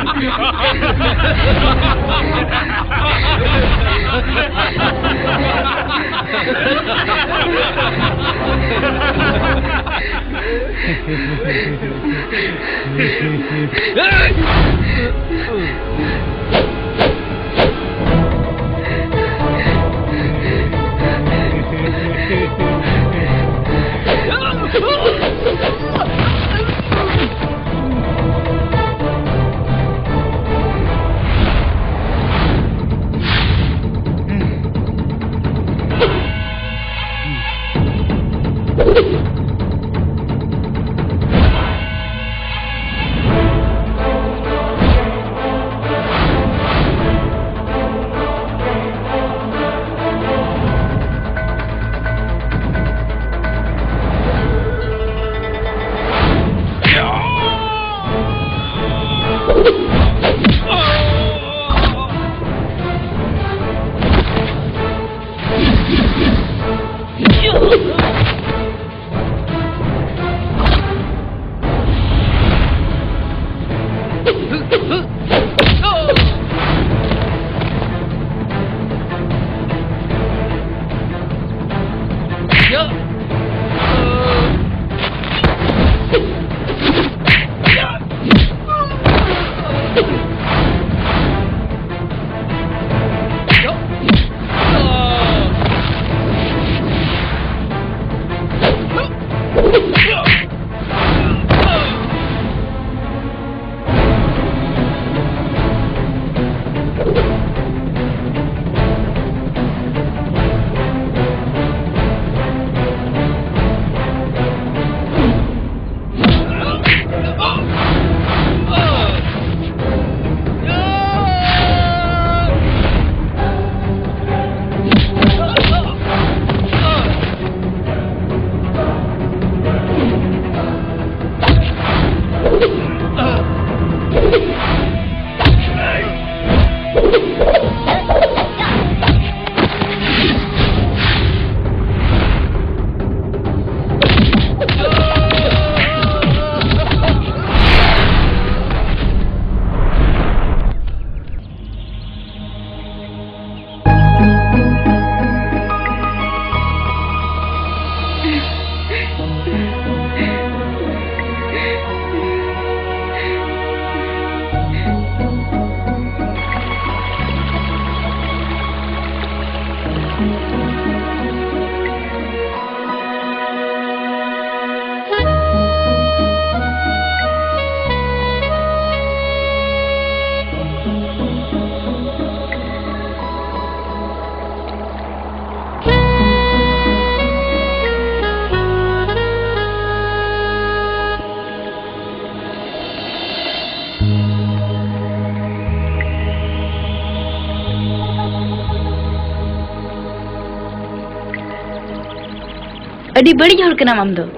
अड़ी बड़ी हर कना आम दो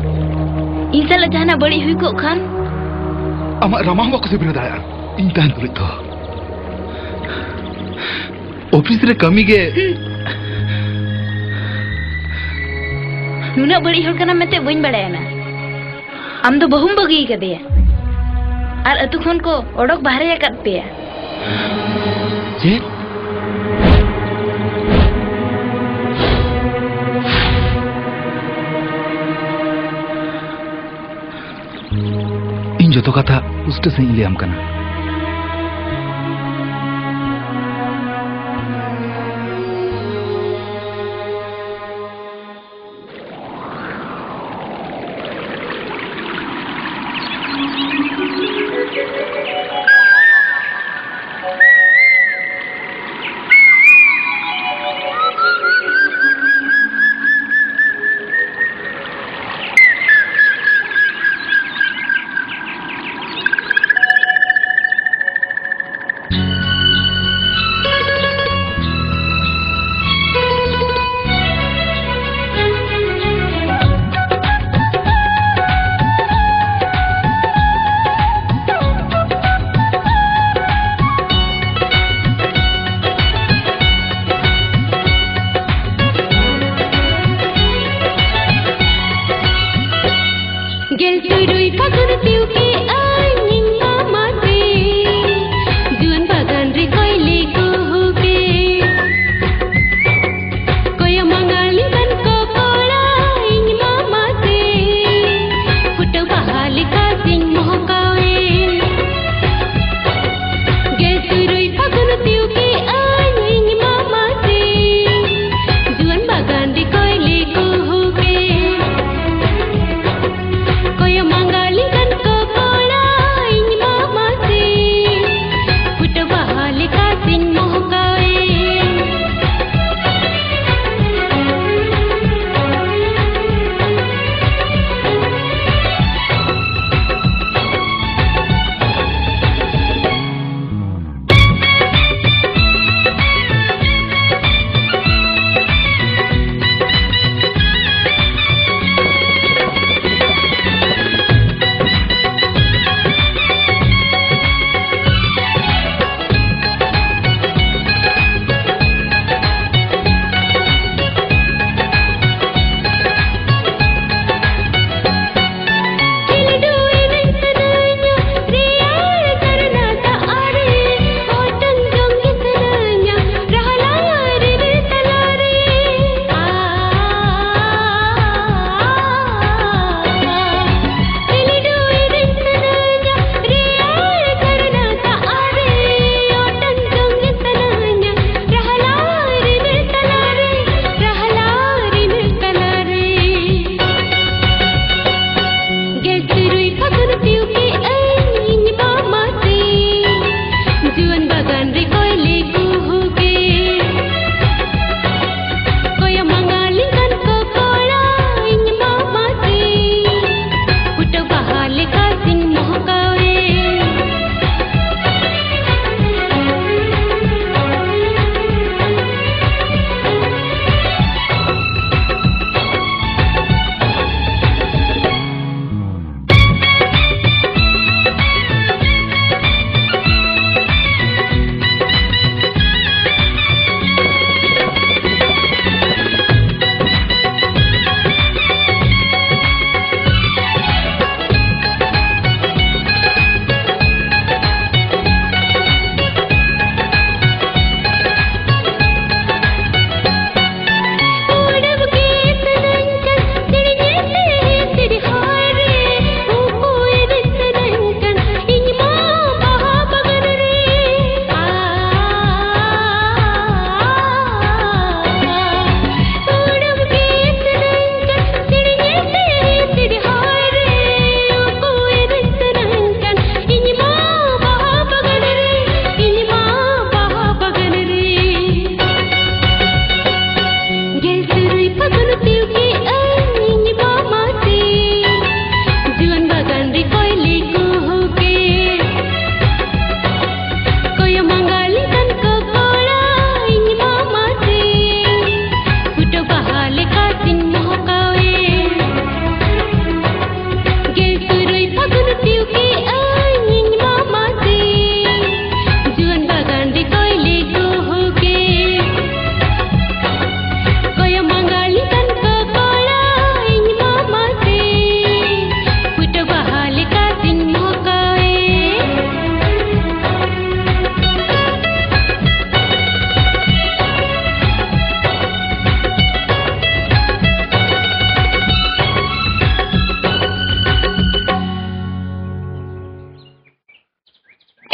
इंसान जहाना बड़ी हुई को खान आमा रामा बाको से बिना दाया इंसान तुले तो ऑफिस रे कमी गे नुना बड़ी हर कना मते बइन बड़ाया ना आम दो बहुम बगी कदेया आर अतु खन को ओडक बाहरे या कत पेया जे जो कथा उस्ते से ही लियाम करना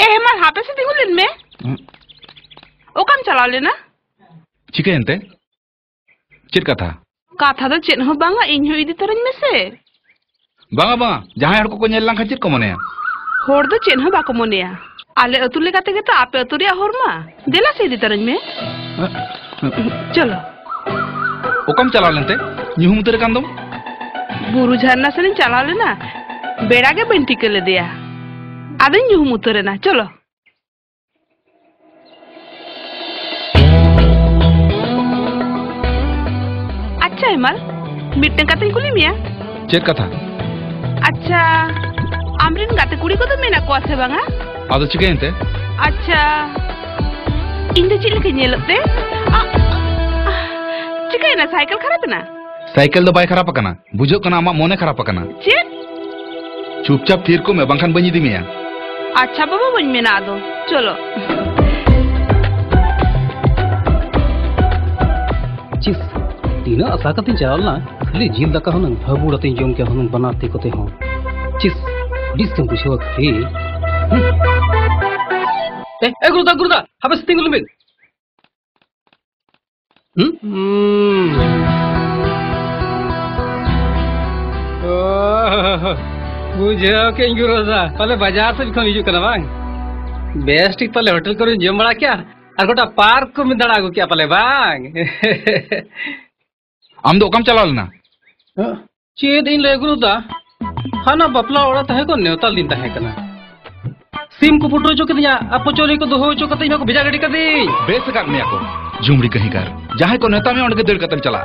हेमल हापे से तिंगुलिन में ओकम चला लेना चिके एंते चेत कथा दो चेत हो बांगा इन हो इदी तरन में से बांगा बांगा जहां हर को नेल लांखा चेत को मने होर दो चेत हो बाको मोनेया आले अतु लेकाते गे तो आपे अतु रिया होर मा देला से इदी तरन में चलो ओकम चला लेंते न्यूम उतर कांदम बुरु झरना से चला लेना बेड़ा के बेंटी के ले दिया आदे न्यूम उतरे ना चलो अच्छा हेमल मिटने का कुली मिया चेक कथा अच्छा आमरिन गाते कुड़ी को तो मेना को आसे बांगा आदो चिके एंते अच्छा इंदे चिल के नेलते चिके ना साइकिल खराब ना साइकिल दो बाय खराब पकना बुझो कना आमा मोने खराब पकना चेक चुपचाप तीर को मैं बंखन बनी दी मिया अच्छा बाबा बन में ना दो चलो चिस तीना आशा कते चलना खाली झील दका हन भाबुड़ते जम के हन बनाते कोते हो चिस डिस कम बुझो खाली ए गुरुदा हबे स्टिंगुल में बुझो के गुरुदा पहले बाजार से बिखम हिजु कना बांग बेस्ट पहले होटल को जम बड़ा क्या और गोटा पार्क को में दड़ा गो क्या पहले बांग आम दो ओकम चला लेना चेद इन ले गुरुदा हाना बपला ओड़ा तहे को नेवता दिन तहे कना सिम को फुटो चो कदिया अपो चोरी को दोहो चो कते को भेजा गड़ी कदी बेस का मिया को झुमड़ी कहीं कर जहां को नेता में उनके दिल कतम चला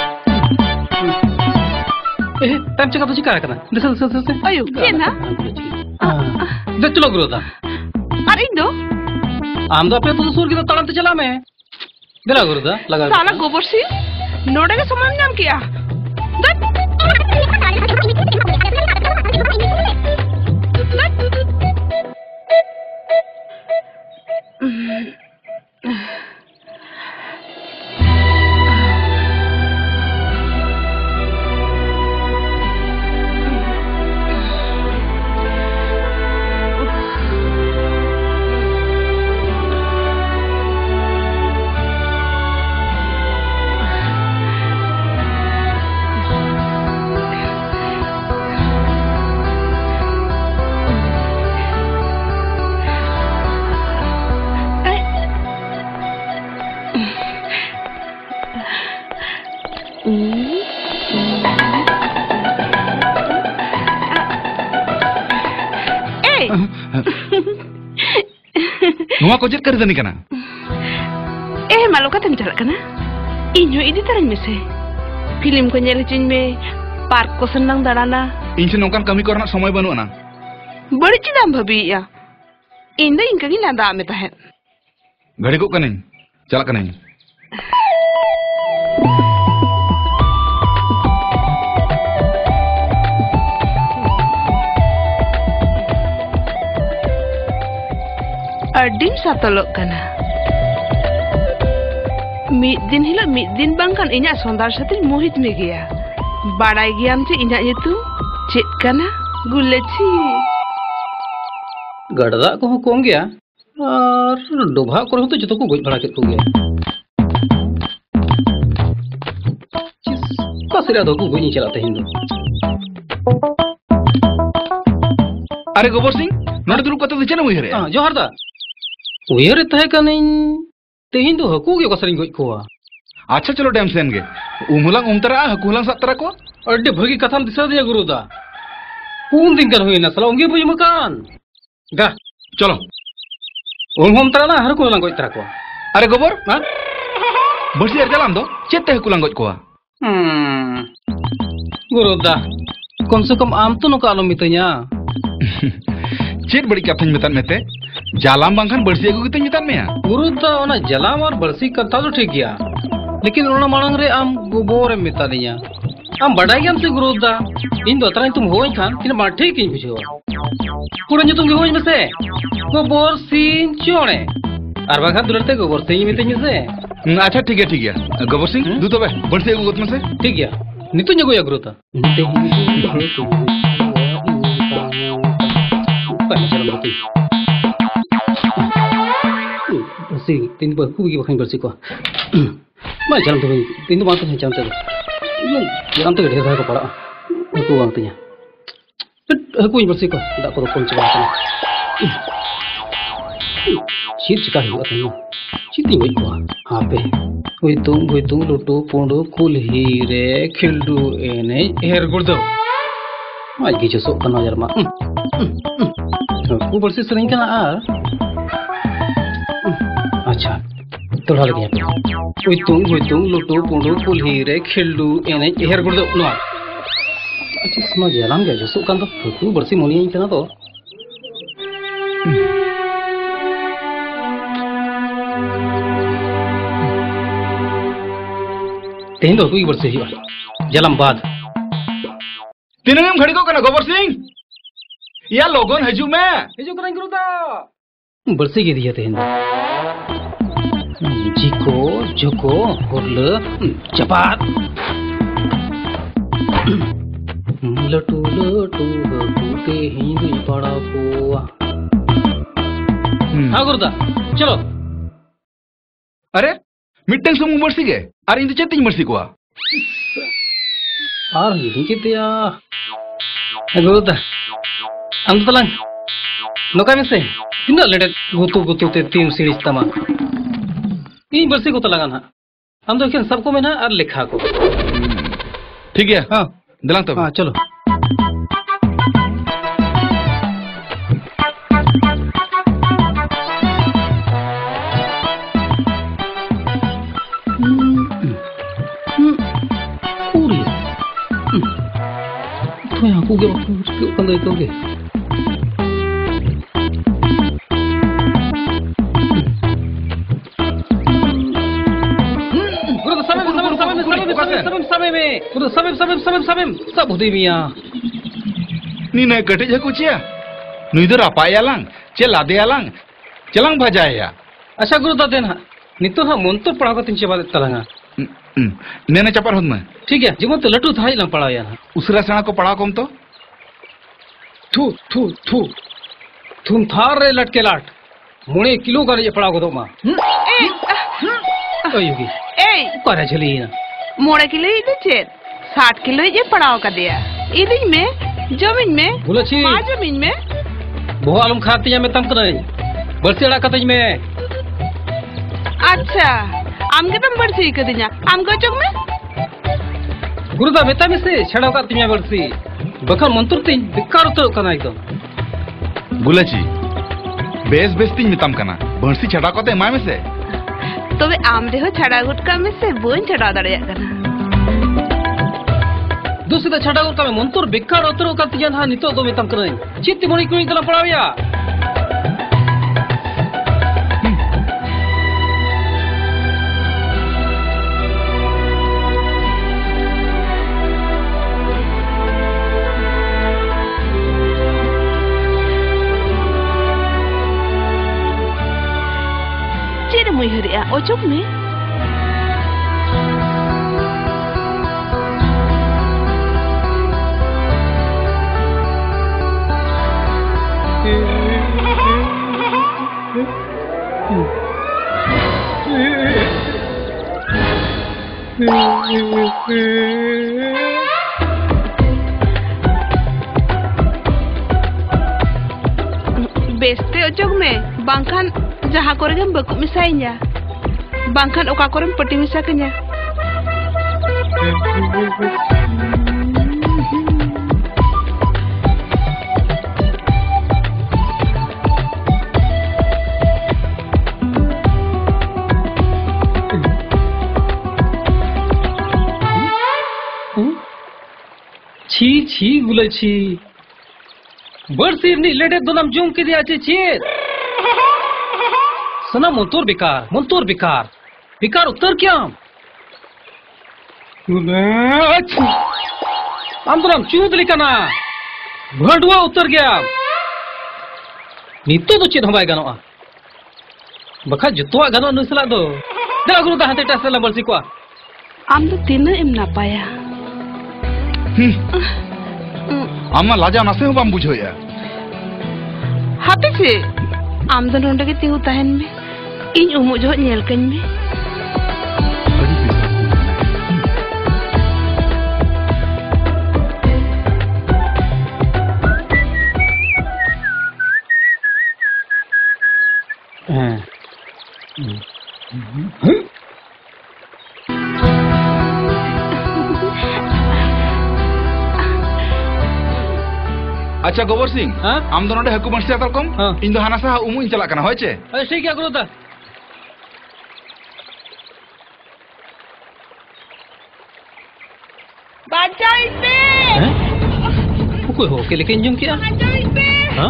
ए टाइम चका तो चिका कना दस अयो केना दे चलो गुरुदा अरे दो आम दो पे तो सूर की तो तड़म चला मैं दिला गुरुदा लगा साला गोबर सी नोड़े के समान नाम किया नुआ को चेक कर दनी कना ए मालो का तम चला कना इन्हो इदी तरन में से फिल्म को नेल चिन में पार्क को सन्नंग दाड़ाना इनसे नौकन कमी करना समय बनु ना बड़ी चिदाम भबी या इंदा इनका की नादा में तहे घड़ी को कने चला कने अड्डीम सातलोक कना मिद दिन बांगकान इन्या सोंदार साथे मोहित में गया बाड़ाई गयाम चे इन्या nyutum चेत कना गुलेची गड़दा को कोंग गया और डोभा को तो जतो को गोज बड़ा के को गया कसरा दो को गोनी चलाते हिंदू अरे गोबर सिंह नोडे दुरु कतो दिचना उयरे हां जोहर दा उयरे तहे कनिन तेहिं दो हकू के कसरिन गोज कोआ अच्छा चलो डैम सेन गे उमहुलांग उमतरा हकुलांग सतरा को अड्डे भगी कथाम दिसा दिया गुरुदा पून दिन कर होइना सला उंगे बुझ मकान गा चलो उमहम तरा ना हर को लंग गोज तरा को अरे गोबर हां बसी अर जलाम दो चेते हकुलांग गोज कोआ गुरुदा कम से कम आम तो नुका आलम मितanya चेत बड़ी कथाñ मेतान मेते जालाम बांखान बरसी अगु कितने मेतान मेया गुरुदा ओना जलाम और बरसी कथा तो ठीक गया लेकिन ओना मांग रे आम गोबर मेता दिया आम बड़ा गया से गुरुदा इन दो तरह तुम होई खान तीन बार ठीक ही बुझो पूरा तुम होई में से गोबर सिंह चोणे और बाखा दुलते गोबर सिंह मितኝ से अच्छा ठीक है गोबर सिंह दू तो बे बरसी अगु गोत में से ठीक गया नितु जगो या गुरुदा बरसी तीन बहू की बखान बरसी को मैं जान तो तीन तो बात है जानते हो जानते हो ढेर को पड़ा को बात है को बरसी को दा को कौन चला चीज चिका हुआ था चिती वही को हां पे वही तुम लुटो पोंडो कुल हीरे खिलडू एने हेर गुर्दो आज की सो कना यार मा को बरसी सरिंग कना आ अच्छा तो लग गया वही तुम लुटो पोंडो कुल हीरे खिलडू एने हेर गुर्दो नो अच्छा समझ यालाम गया जो सो कन तो को बरसी मोनी कना तो तेन दो कोई बरसी हुआ जलम बाद तीनम घड़ी को कना गोबर सिंह या लोगन हजू में हिजू करन गुरुदा बरसी के दिया तेन जिको जोको होल चपात लटू के हिंदी पड़ा को हां गुरुदा चलो अरे मिट्टन सुमु बरसी के अरे इन चेतिंग बरसी को और नहीं कितिया गुरुदा हम तो लंग नोका में से तीन लेटे गुतु ते तीन सीरीज तमा तीन बरसी को तो लगा ना हम तो सबको में ना और लिखा को ठीक है हाँ दिलांग तो हाँ चलो aku ke kan itu ke udah sampai सब होती मिया नी न गटे जको चिया नुई दो रापाया लांग चे लादे आलांग चलांग भजाया अच्छा गुरु दादे ना नितो ना मंत्र पढ़ा को तीन बात तलंगा नेने चपर होत में ठीक है जीवन तो लटू था ही लंग पढ़ाया ना उसरा सणा को पढ़ा कोम तो थूम थार रे लटके लाट मुणे किलो का ये पढ़ा को तो मां योगी ए करे चली ना मोड़े किलो इधर चेत 60 किलो ये पड़ाव का दिया इधर में जमीन में बोला छी मां जमीन में बहु आलम खाती है मैं तम करे बरसेड़ा कतई में अच्छा आम के तम बरसी के दिया आम को चौक में गुरुदा बेटा में से छड़ा का तिया बरसी बखर मंत्र तीन बेकार उतर कना एकदम गुलाची बेस तीन मितम कना बरसी छड़ा को ते माय में से तो वे आम देहो छड़ा गुटका में से बोन छड़ा दड़या कना दूसरा छड़ा गुटका में मंत्र बेकार उतर का तिया ना नितो दो मितम करे चित्ती मोनी कोई तला पड़ाविया मुहरिया ओचुक में बेस्ते ओचुक में बांखान जहाँ करे हम बकु मिसाइnya bangkan oka korem peti misakannya छी गुले छी बरसीर नी लेडे दोनम जुम के दिया छी सना मंतोर बेकार उत्तर क्या आंदोलन चूद लिखना भड़ुआ उत्तर गया नितो तो चेद हमारे गानों बखा जुतवा गानों नुसला दो दे गुरु दा हते टसला बरसी को आम तो तीन एम ना पाया आमा लाजा नासे हो बाम बुझोया हापे से आम तो नोंडे के तिहु तहन में ᱤᱧ ᱩᱢᱩᱜ ᱡᱚᱦᱚᱜ ᱧᱮᱞ ᱠᱟᱹᱧ ᱢᱮ ᱟᱹᱰᱤ ᱵᱮᱥ अच्छा गोबर सिंह आम दो नोडे हकू बंसी हाताल कम इन दो हाना सा उमु इन चला कना होय चे ठीक है गुरुदा बांचाओ इसे कोई हो के लेकिन जुम किया बांचाओ इसे हां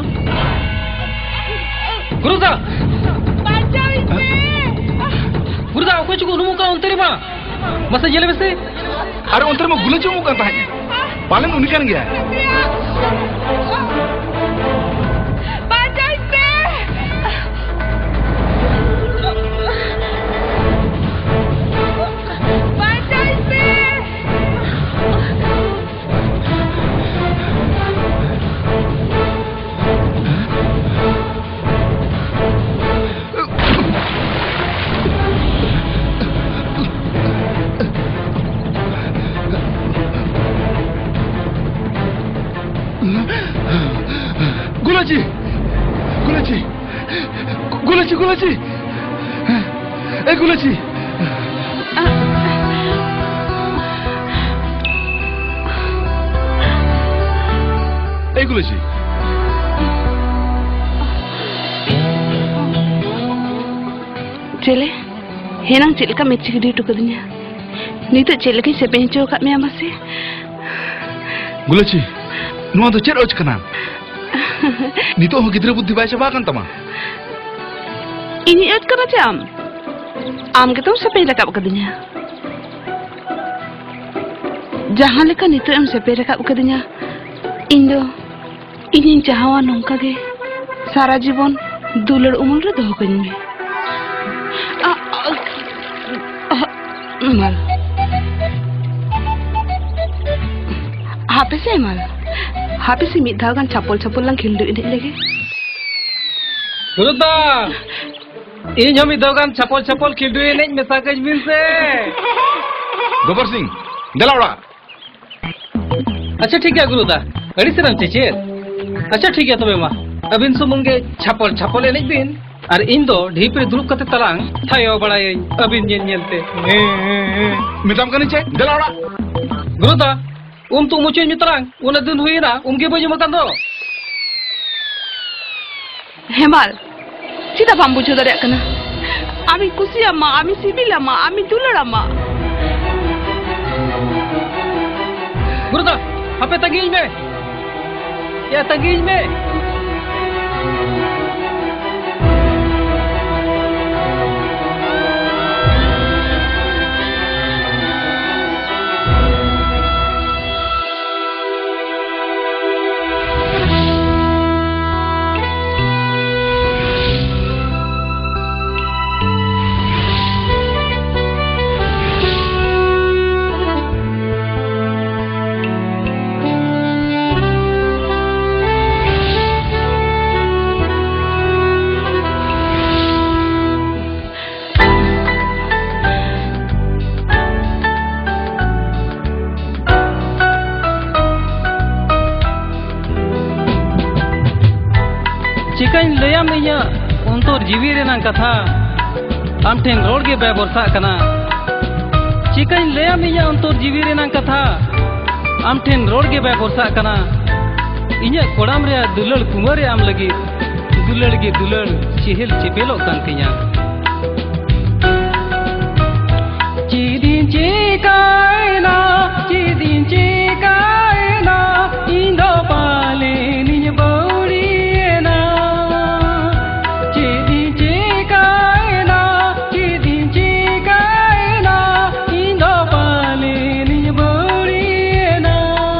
गुरुदा बांचाओ इसे गुरुदा कोई चुको नुमु का अंतरी मा मसे जेले में से अरे अंतर में गुले चुमु करता है पालन उन्हीं कर गया गुलाची गुलाची गुलाची गुलाची ए गुलाची ए गुलाची चले हेनांग चेलका मेची गिडी टुकदिया नीतो चेलकी से बेंचो का मे आमासे गुलाची नुआ तो चेर ओच कना नीतो हो गिद्रे बुद्धि बाय चबा कान तमा इनी ओच कना चे आम के तुम सेपे रकाब कदिया जहां लेका नीतो एम सेपे रकाब कदिया इंदो इनी चाहवा नोंका गे सारा जीवन दुलड़ उमल रे दोह कኝ में mal हापे से mal हापे से मिद धागान छापल छापल lang खिलदु इने लेगे गुरुदा इन हम मिदागान छापल छापल खिलदु इने मेसा कज बिन से गोबर सिंह दलावड़ा अच्छा ठीक है गुरुदा अड़ी से रम चेचे अच्छा ठीक है तबे मा अबिन सुमुंगे छापल छापल इने बिन और इन दो ढीप रे दुरुप कते तलांग थायो बड़ाई अबिन ñelते मिताम कनी चे दलावड़ा गुरुदा तो मुझे मितरांग उन दिन हुई ना उनके बजे मकान दो हेमाल सीधा बाम बुझो दरे कना आमी कुसिया मा आमी सिबिला मा आमी दुलड़ा मा गुरुदा हपे तगीज में या तगीज में चिकन लया मैया अंतर जीवी रेना कथा आम ठेन रोड के बेबरसा कना चिकन लया मैया अंतर जीवी रेना कथा आम ठेन रोड के बेबरसा कना इन्या कोड़ाम रे दुलड़ कुमार आम लगी दुलड़ के दुलड़ चेहल चेपेलो कान किया चिदिन चिकायना इंदो पाले निज बौड़ीना चिदिन चिकायना इंदो पाले निज बौड़ीना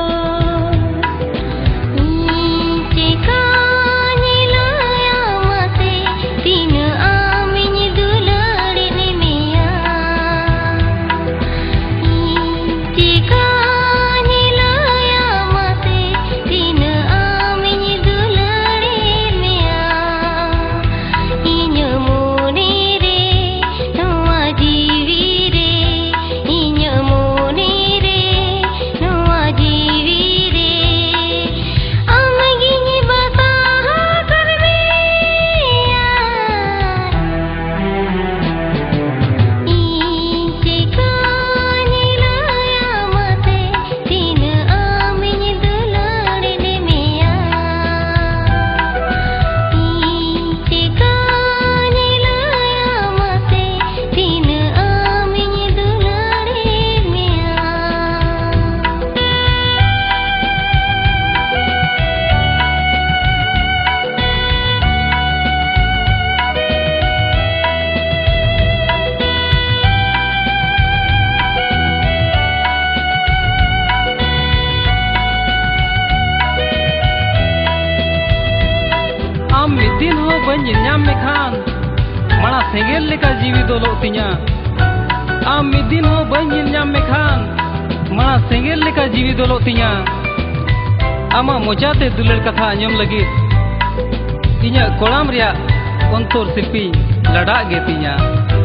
चिकानी लाया मते तीन आमिन दुलड़ ने मिया सेंगेल लेका जीवी दोलो तिया आम मिद दिन हो बन नाम मेखान माना सेंगेल लेका जीवी दोलो तिया आमा मोचाते दुलर कथा आंजम लगी इन्या कोड़ाम रिया अंतर शिल्पी लड़ा गे तिया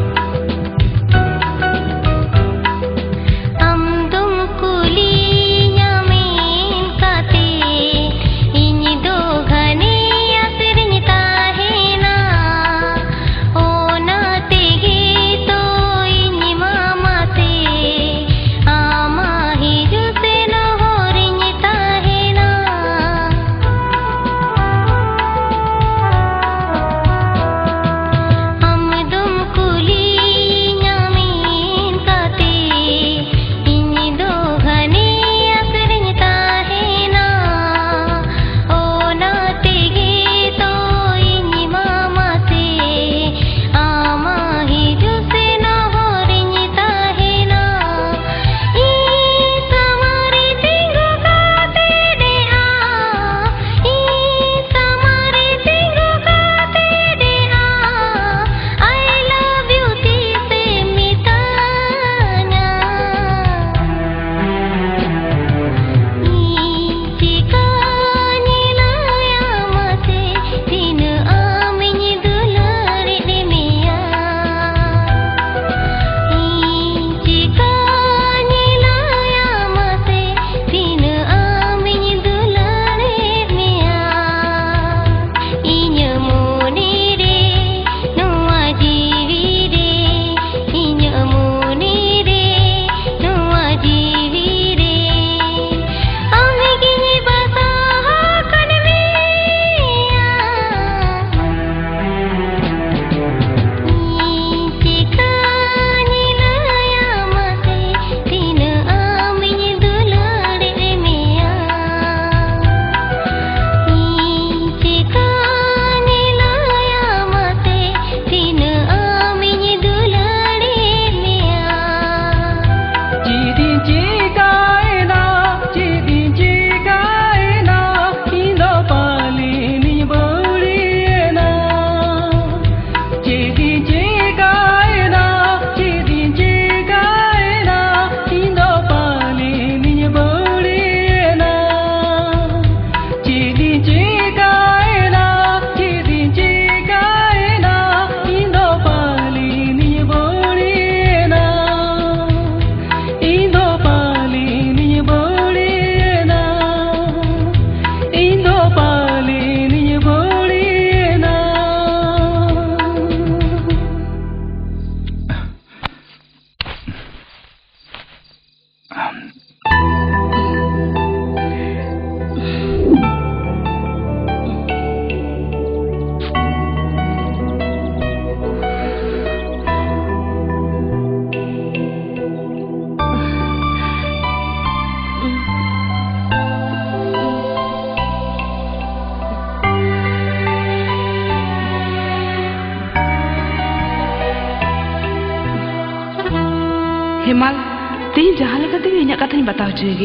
हेमाल तीन जहाँ लेकर तेरे इन्हें कथा नहीं बताओ चाहिए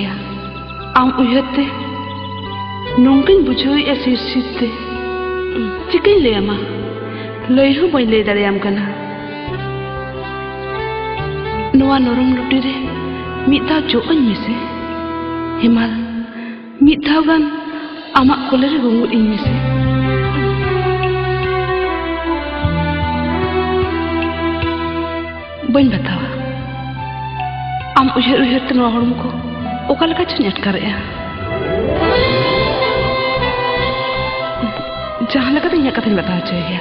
आम उयहते नौकिन बुझोई ऐसे सिद्धे चिकन ले आमा लय हो बन ले दरे आम कना नवा नरम लुटी रे मिता जोन मिसे हेमाल मिता गान आमा कोले रे गुंगुर इन मिसे बन बतावा आम उयहर उयहर ते नवा हड़म को ओका लका चुन अटकारेया जहाँ लगा तो इन्हें कथा नहीं बताओ चाहिए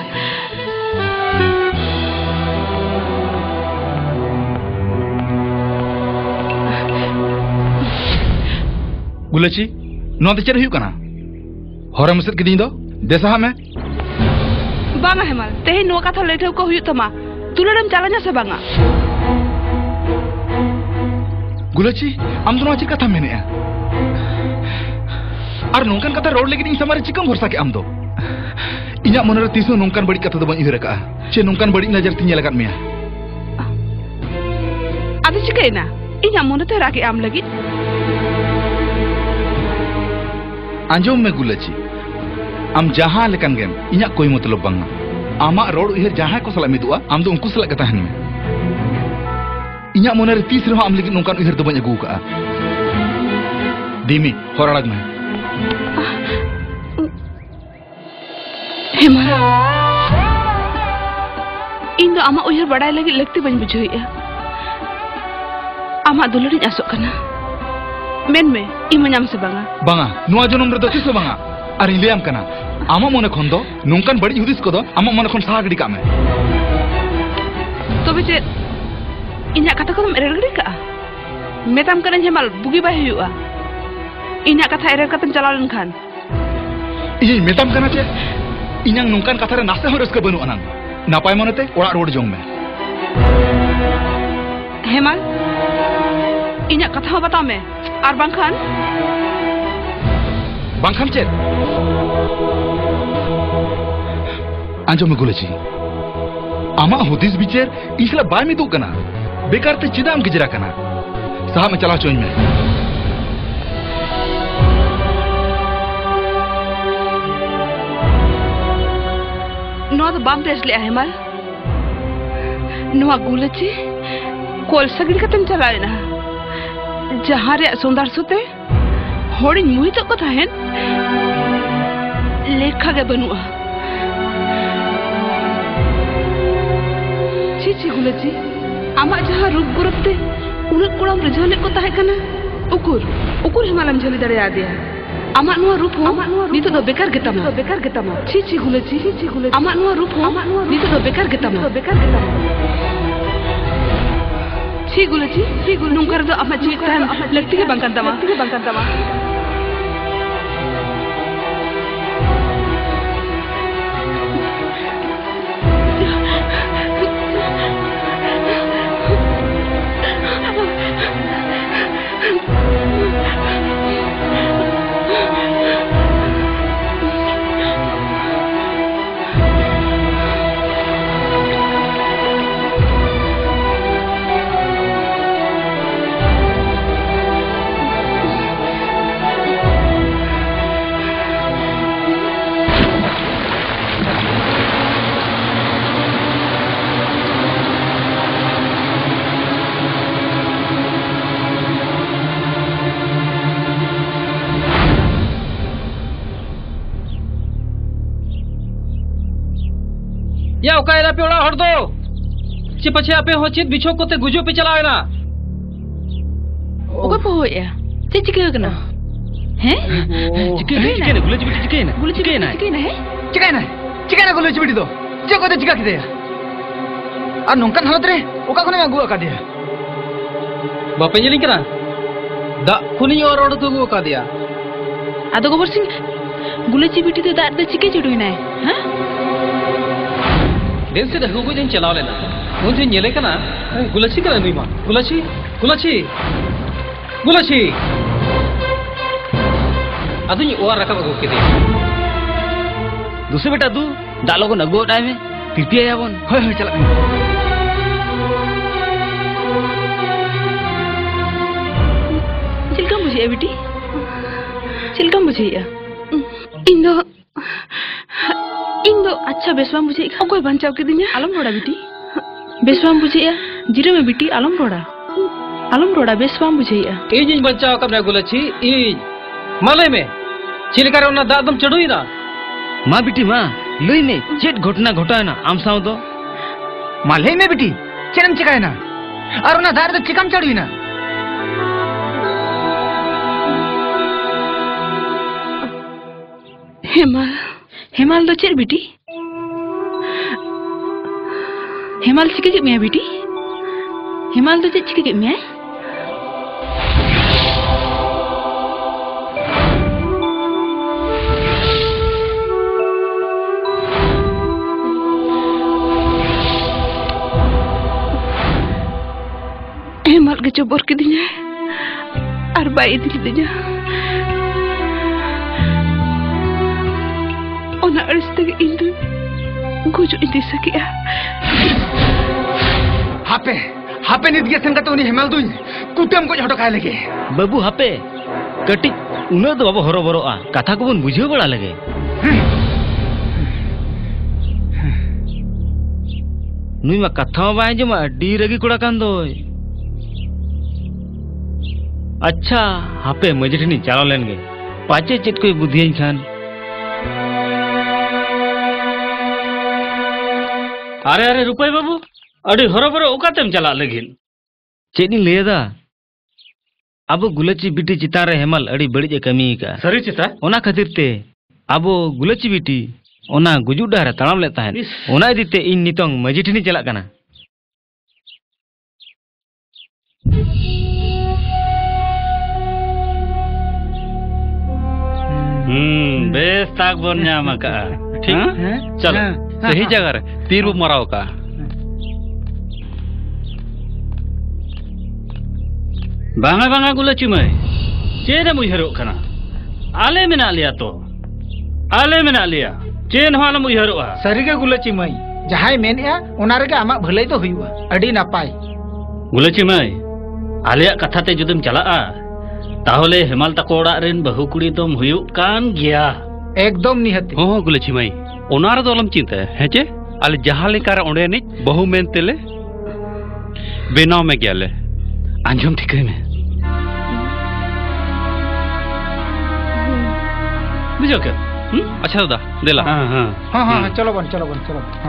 गुलची नोंद चेर हुई कना हर मसद किदी दो देसा में बांगा हेमाल तेहे नो कथा लेठे को हुई तमा तुलड़म चालाना से बांगा गुलची आम दोनों अच्छी कथा मैंने और नौकन कथा रोड लेकिन इन समारे चिकम भरसा के आम दो इन्या मनरे तीसो नौकन बड़ी कथा दो बन इधर का चे नौकन बड़ी नजर तीन लगा मिया अभी चिके ना इन्या मनरे तो राके आम लगी आंजोम में गुलची आम जहां लेकन गेम इन्या कोई मतलब बांगा आमा रोड उहर जहां को सला मिदुआ आम दो उनको सला कता हन में इन्या मोने रे तीस रहो आम लगी नोंकान उहर दो बन अगू का दीमी होराड़ग में हेमल इन दो आमा उहर बड़ाई लगी लगती बन बुझोइया आमा दुलड़ी आसोक कना मेन में इमन्याम से बांगा नुआ जनम रे दो तिस बांगा और इलियाम कना आमा मोने खन दो नोंकान बड़ी हुदिस को दो आमा मोने खन साहा गडी का में तो बेचे इन्या कथा को एरर गडी का मेताम कना हेमल बुगी बाय हुआ इन्या कथा एरर कतन चलालन खान इ मेताम कना चे इन्यां नोंकान कथा रे नासे हो रस्क बनु अनन नापाय मोनेते ओड़ा रोड जोंग में हेमल इन्या कथा बता में और बांखान चेत आंजो में गुलेची आमा हुदिस बिचेर इसला बाय में दू कना बेकार ते चिदाम गिजरा कना साहा में चला चोई में नो तो बाम पेश ले हेमल नुआ गुलेची कोल सगड़ी कतन चलाए ना जहां रे सुंदर सुते होड़ी मुई तो कथा है लेखा के बनुआ ची गुलेची आमा जहां रूप गुरबते उन कोड़म रिझले को ताहे कना उकुर हिमालयम झली दरे आ दिया आमा नुआ रूप हो नीतो दो बेकार गेतमा ची गुलेची आमा नुआ रूप हो नीतो दो बेकार गेतमा ची गुलेची नुंकर दो आमा ची तान लगती के बंकंतमा या उकायला पे ओड़ा हट दो चे पछे आपे हो चित बिछो को ते गुजो पे चलावे ना ओके पो या चे चिके कना हैं चिके ना गुलेची बिटी चिके ना चिके ना गुलेची बिटी दो जे को ते चिका किदे आ नोंकान हालत रे ओका खने अगु आका दिया बापे जेलिंग कना दा खुनी और ओड़ को अगु आका दिया आदो गोबर सिंह गुलेची बिटी तो दा चिके चडुई ना हां दिन से हुगु दिन चलाव लेना मुझे नेले कना गुलची कना नुई मा गुलची अदुनी ओर रकम अगु केदे दूसरे बेटा दू डालो को नगो टाइम में पिपिया याबन होय चला चिलका मुझे बेटी चिलका मुझे या इंदो अच्छा बेसवा मुझे कोई बंचाव के दिन आलम रोड़ा बेटी बेसवा मुझे या जीरो में बेटी आलम रोड़ा बेसवा मुझे या इज बंचाव कब ना गुलची इज माले में चिलकार ओना दादम चढ़ुई ना मां बेटी मां लुई में चेट घटना घटा ना आम साव दो माले में बेटी चेनम चिकाय ना और ओना दार तो चिकम चढ़ुई ना हेमाल दो चेर बेटी हेमाल चिके के मिया बेटी हेमाल दो चिके के मिया हेमाल के चोबर के दिन और बाई दिन ओना अरस्ते के इंदु गुजो इंदि सकिया हापे नित गे संगत उनी हेमल दुई कुटम को हटो काय लगे बाबू हापे कटी उन दो बाबू हरो बरो आ कथा को बन बुझियो बड़ा लगे नुई मा कथा बाय जमा डी रगी कोड़ा कान दोय अच्छा हापे मजे ठनी चला लेनगे पाचे चेत कोई बुद्धियन खान अरे अरे रुपये बाबू अड़ी हरोबरो ओकातेम चला लगिन चेनी लेदा अब गुलची बिटी चितारे हेमल अड़ी बड़ी कमी का सरी चिता ओना खातिर ते अब गुलची बिटी ओना गुजु डारे तड़ाम लेता है ओना इदीते इन नितोंग मजी ठनी चला कना बेस ताक बोन न्यामा का ठीक चलो सही जगह रे तीर मराव का बांगा बांगा गुलची मई चेन मुहरो कना आले मेना लिया तो आले मेना लिया चेन हाल मुहरो सरीगे गुलची मई जहाय मेनया ओना रेगे आमा भलाई तो हुआ अड़ी नापाय गुलची मई आले कथा ते जुदम चला ताहले हेमाल तको ओड़ा रेन बहु कुड़ी दम हुयुक कान गया एकदम निहति हो गुलची मई ओनार दोलम चिंता हेचे आले जहां लेकार ओंडे नि बहु मेन तेले बेनाव में गयाले आंजम ठिकै में बुझो क्या अच्छा दादा देला हाँ हाँ हाँ हाँ चलो बन चलो हाँ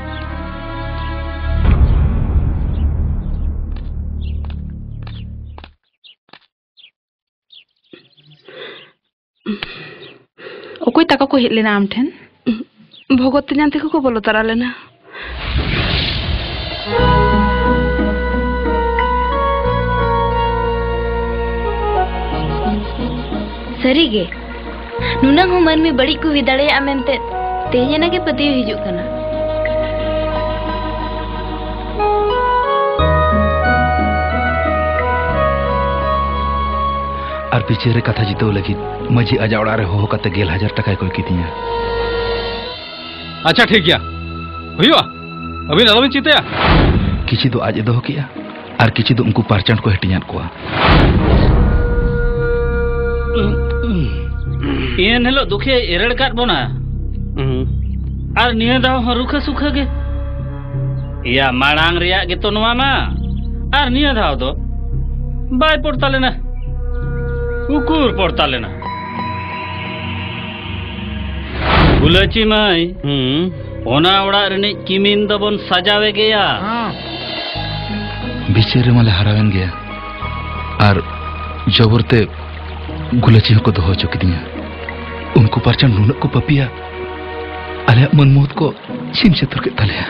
ओकोई ताका को हेट लेना आम ठेन भगत जानते को बोलो तारा लेना सरीगे नुनंग उमर में बड़ी को विदाड़े आमेंते तेजना के पति हिजुक कना और पीछे रे कथा जितो लगी मजी आजा ओड़ा रे हो कते 1000 टका कोई कितिया अच्छा ठीक गया हुआ अभी ना में चितया किछि दो आज दो किया और किछि दो उनको परचंट को हटियान को इन हेलो दुखे एरड़ काट बोना और निया दाव रुखा सुखा के या माड़ांग रिया के तो नवा मा और निया दाव दो बाय पड़ता लेना उकुर पड़ता लेना गुलची माई ओना ओड़ा रनी किमिन दबन सजावे गया बिचेरे माले हरावेन गया और जबरते गुलची को दो चुकी दिया उनको परचन नुनक को पपिया अले मनमोहत को छिम चतुर के तले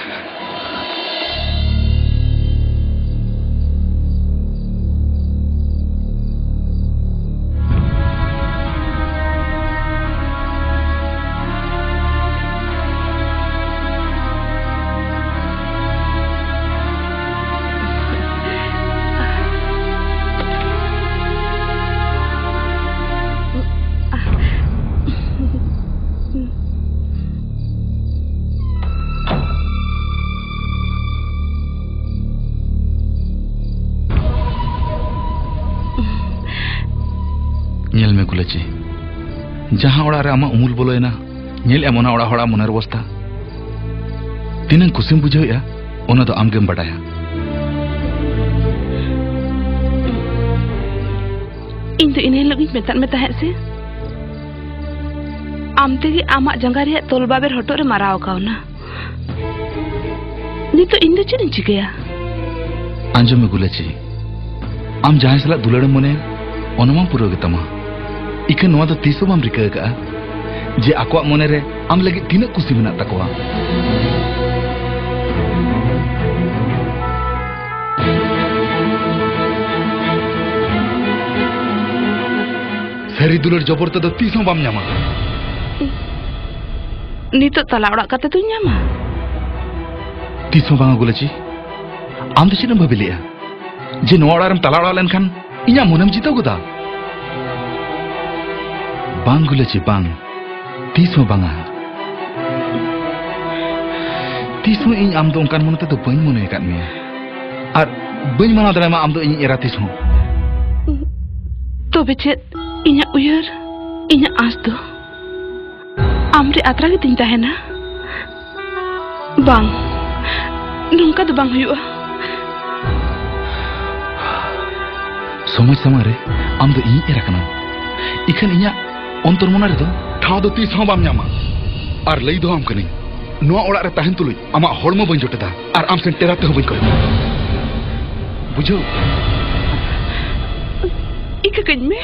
नेल में गुलची जहां ओड़ा रे आमा उमुल बोलोयना नेल एमोना ओड़ा होड़ा मनेर अवस्था तिनंग कुसिम बुझाया ओना दो आमगेम बडाया इन तो इन्हें लगी मेता में तहे से आमते की आमा जंगारिया तोलबाबेर हटो रे माराव कावना नी तो इन दो चेन चिकया आंजो में गुलची आम जहां सला दुलड़ मने ओनमा पुरो गेतमा इके नवा तो तीसो बाम रिका का जे आको मने रे आम लगी तीन कुसी मेना तकवा सरी दुलड़ जबर तो तीसो बाम न्यामा नी तो तला ओड़ा कते तु न्यामा तीसो बांगा गुलची आम तो चिनम भाबिलिया जे नवा ओड़ारम तला ओड़ा लेनखान इया मनम जितो गुदा बांग गुलची बांग तीसो बांगा तीसो इन आम दो उनकान मनते तो बइन मने काट मिया और बइन मना दरेमा आम दो इन एरा तीसो तो बेचेत इnya uyar inya आस दो आमरे आत्रा के तिंता है ना बांग nungka do bang huyuga. Somoj samare am do ᱤᱧ ᱮᱨᱟ ᱠᱟᱱᱟ ᱤᱠᱷᱟᱹᱱ ᱤᱧᱟᱹᱜ ᱚᱱᱛᱚᱨ ᱢᱚᱱᱟ ᱨᱮᱫᱚ ᱴᱷᱟᱶ ᱫᱚ ᱛᱤᱥ ᱦᱚᱸ ᱵᱟᱢ ᱧᱟᱢᱟ ᱟᱨ ᱞᱟᱹᱭ ᱫᱚ ᱟᱢ ᱠᱟᱹᱱᱟᱹᱧ ᱱᱚᱣᱟ ᱚᱲᱟᱜ ᱨᱮ ᱛᱟᱦᱮᱱ ᱛᱩᱞᱩᱡ ᱟᱢᱟᱜ ᱦᱚᱲᱢᱚ ᱵᱟᱹᱧ ᱡᱚᱴᱮᱫᱟ ᱟᱨ ᱟᱢ ᱥᱮᱱ ᱴᱮᱨᱟ ᱛᱮᱦᱚᱸ ᱵᱟᱹᱧ ᱠᱚᱭᱚᱜᱟ ᱵᱩᱡᱷᱟᱹᱣ Ikakañ me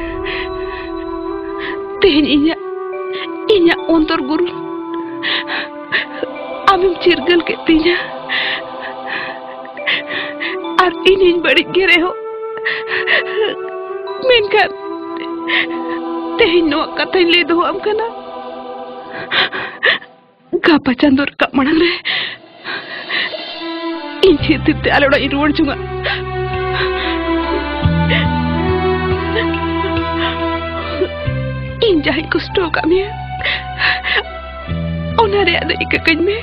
teheny iña ontor guru amem cirgal ke tinya ar iniñ badik ge reho menkan teheny no katay le do am kana gapa chandor ka manang re inchi titte aloda iruwad chunga Jahay kusto kami. Onare ada ikakañ me.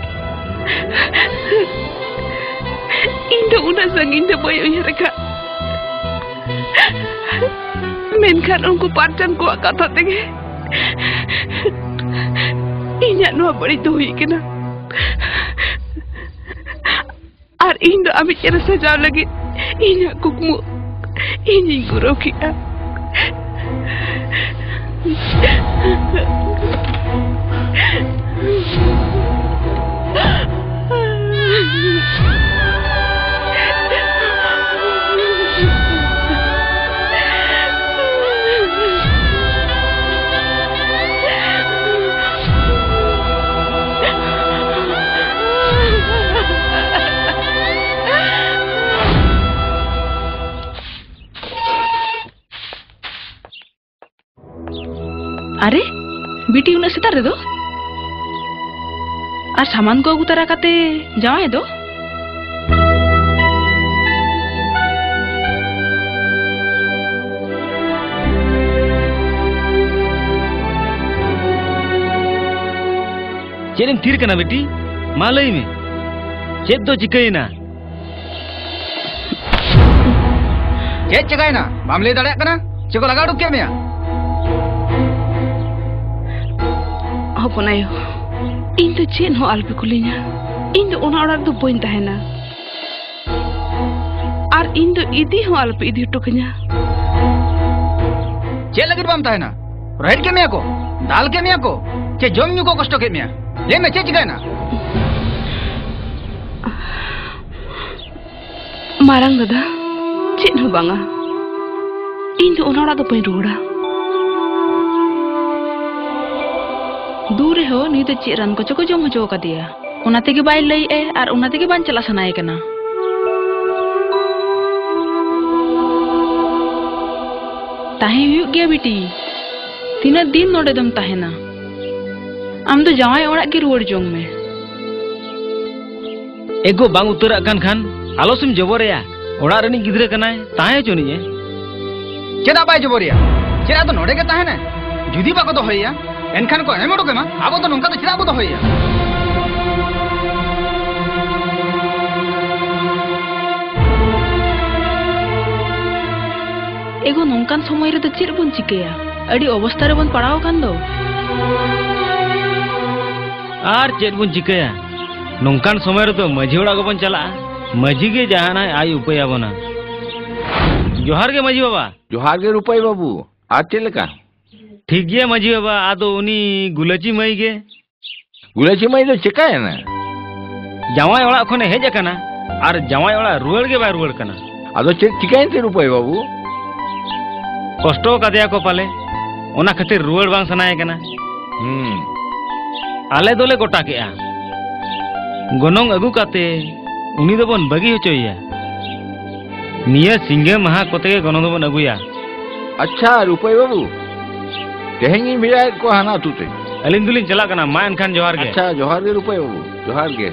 Indo una sangin da boyo yaraka. Menkan unku parchan ko kata tege. Inya no bari dohi kena. Ar indo ami kira saja lagi. Inya kukmu. Ini guru kia. Are, biti una setar do? Ar saman ko agu tara kate jawai do? Cedem thir kana beti? Malai me. Ced do chikaina. Ced chikaina? Bamle dare kana? Cheko laga duk ke meya? Hoponayo, indo chen ho alpe kulinya. Indo ona orar do boin tahena. Ar indo idi ho alpe idi tokanya. Ced lagi bam tahena? Rohit ke meya ko? Dal ke meya ko? Che jom nyu ko kosto ke meya? Le me ced chikaina? Marang dada, chen ho banga. Indo ona orar do boin ruda. दूर हो नी तो चेरन को चको जम हो का दिया उनाते के by लई ए और उनाते के बान चला सनाए कना ताहे हुयु गया बिटी तीना दिन नोडे दम ताहेना आम तो जावाई ओड़ा के रुवड़ जोंग में एगो बांग उतरा खान आलोसिम जबोरेया ओड़ा रनी गिदरे कनाय ताहे चोनी चेदा बाय जबोरेया चेदा तो नोडे के ताहेना जुदी बाको तो होइया एनखान को एमोडो के मा आबो तो नंका तो चेदा बो तो होइया एगो नंकान समय रे तो चेर बन चिकेया अडी अवस्था रे बन पड़ाव कान दो आर चेद बन चिकेया नंकान समय रे तो मझी ओड़ा को बन चला मझी के जहाना आय उपाय बना जोहार के मझी बाबा जोहार के रुपय बाबू आज चले का ठीक है मझी बाबा आदो उनी गुलची मई तो चिका है ना जावाई ओड़ा खने हेज कना आर जावाई ओड़ा रुवड़ के बाय रुवड़ कना आदो चिकाइन ते रुपय बाबू कष्टो कदिया को पाले ओना खातिर रुवड़ बांग सनाए कना आले दोले गोटा केआ गोनोंग अगु काते उनी दो बन बगी होचोया निया सिंगे महा कोते के गोनोंग दो बन अगुया अच्छा रुपय बाबू तेहेंगी मिला को हाना तुते अलिन दुलिन चला कना मा एनखान जोहार के अच्छा जोहार के रुपय बाबू जोहार के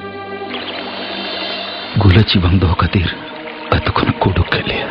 गुलची बांग दो खातिर अतो खन कोडो के लिया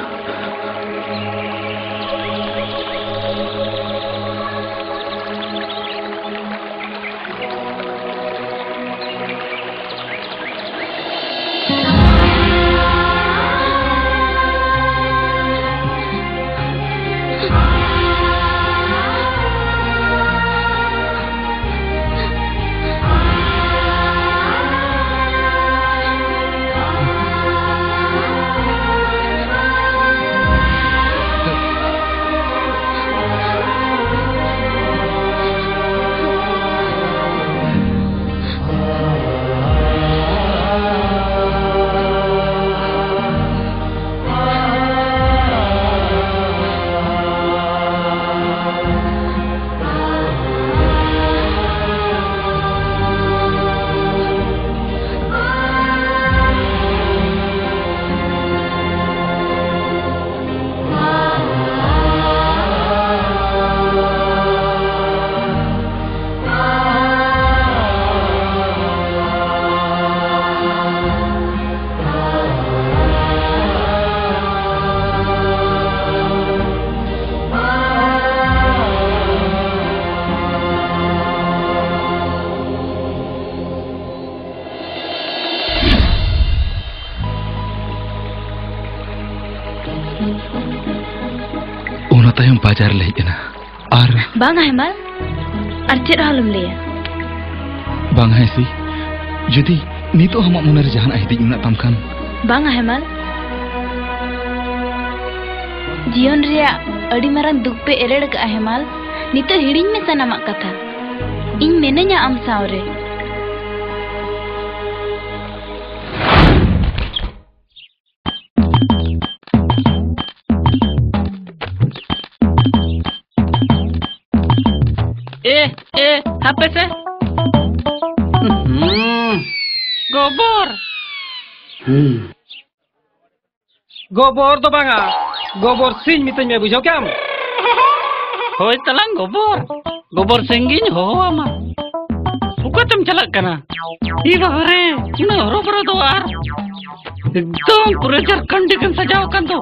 हम बाजार ले जना और बांगा हेमाल और चेर हालम लेया बांगा है सी जुदी नीतो हम मुनर जहान आई दिन तम खान बांगा हेमाल जीवन रिया अड़ी मारन दुख पे एरेड़ का हेमाल नीतो हिड़िंग में सनामक कथा इन मेनेnya am सावरे हापे से गोबर गोबर तो बांगा गोबर सिंह मितन में बुझो क्या होय तलांग गोबर सिंगिन हो आमा उका तुम चलक कना ई बाबरे इना रोबरो दो यार एकदम पूरे झारखंड के सजाओ कन दो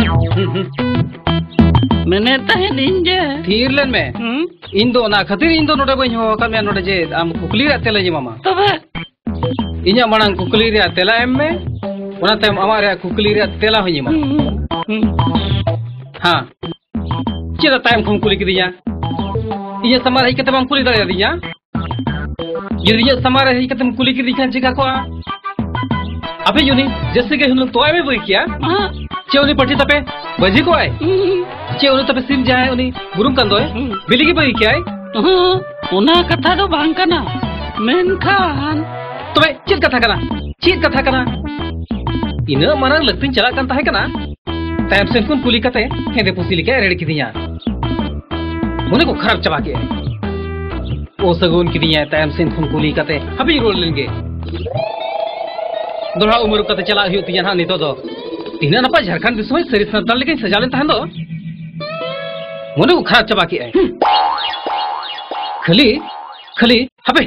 मैंने तहे निंजे थीरलन में इंदो ना खातिर इंदो नोडे बई हो का मैं नोडे जे आम कुकली रे तेला जी मामा तबे इन्या मानंग कुकली रे तेला एम में ओना तम हमारे कुकली रे तेला होई मा हां चेदा टाइम खम कुली किदिया इया समार है कते बम कुली दरे दिया यदि ये समार है कते कुली किदि खान चिका को अबे यूनी जैसे के हुन तो में बई किया चेउनी पटी तपे बजी को आए चेउनी तपे सिम जाए उनी गुरुम कंदोय बिली की बई किया उना कथा दो बांग कना मेनखान तबे चेत कथा कना इना मानन लगतिन चला कन ताहे कना टाइम से कुन कुली कते हेदे पुसी लिके रेडी किदिया मुने को खराब चबा के ओ सगुन किदिया टाइम से कुन कुली कते हबी रोल लेंगे दोहा उमर कते चला हियो तिया ना नितो दो इना नपा झारखंड दिसोय सरी संतान लेके सजालेन तहन दो मुने को खराब चबा के खली हबे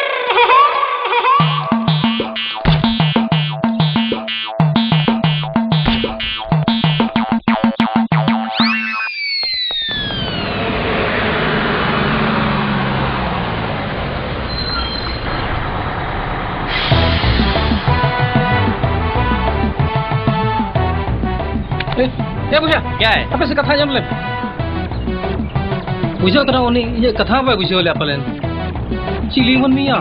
क्या है apa sih kata jam lem bujo kena oni ye kata apa bujo le apalen cili mon mia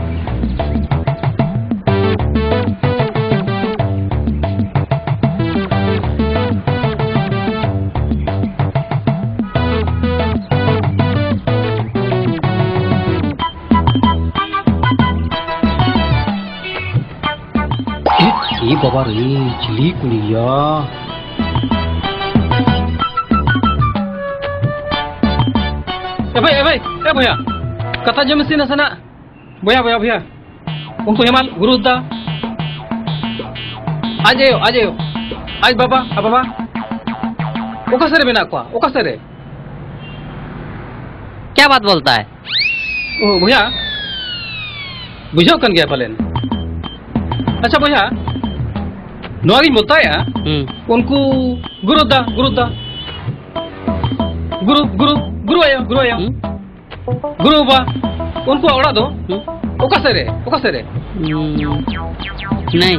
babar ini cili kuliah भैया कथा जम से नसना भैया उनको हेमाल गुरुदा आज बाबा ओका सरे बिना ओका सरे क्या बात बोलता है ओ भैया बुझो कन गया पलेन अच्छा भैया नोरी बोलता है उनको गुरुदा गुरु आया गुरु बा उनको ओड़ा दो ओका सरे नहीं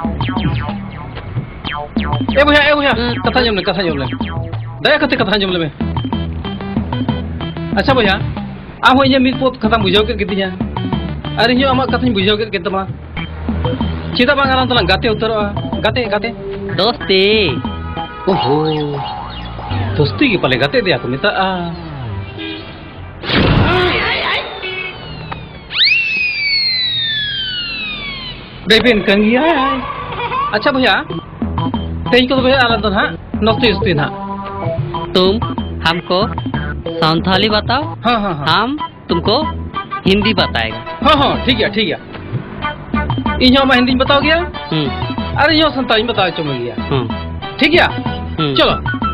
ए भैया कथा जमले दया कते कथा जमले में अच्छा भैया आम हो इया मिद पोत कथा बुझाव के कितिया अरे इयो आमा कथा बुझाव के केतमा चिदा बांग आराम तला गाते उतरो गाते दोस्ती ओहो दोस्ती की पले गाते दिया को मिता बेबिन कंगिया अच्छा भैया तेज को भैया आनंद ना नस्ती ना तुम हमको संथाली बताओ हाँ हम तुमको हिंदी बताएगा हाँ ठीक है इन्हों मैं हिंदी बताओ गया अरे इन्हों संताली बताओ चुम गया ठीक है चलो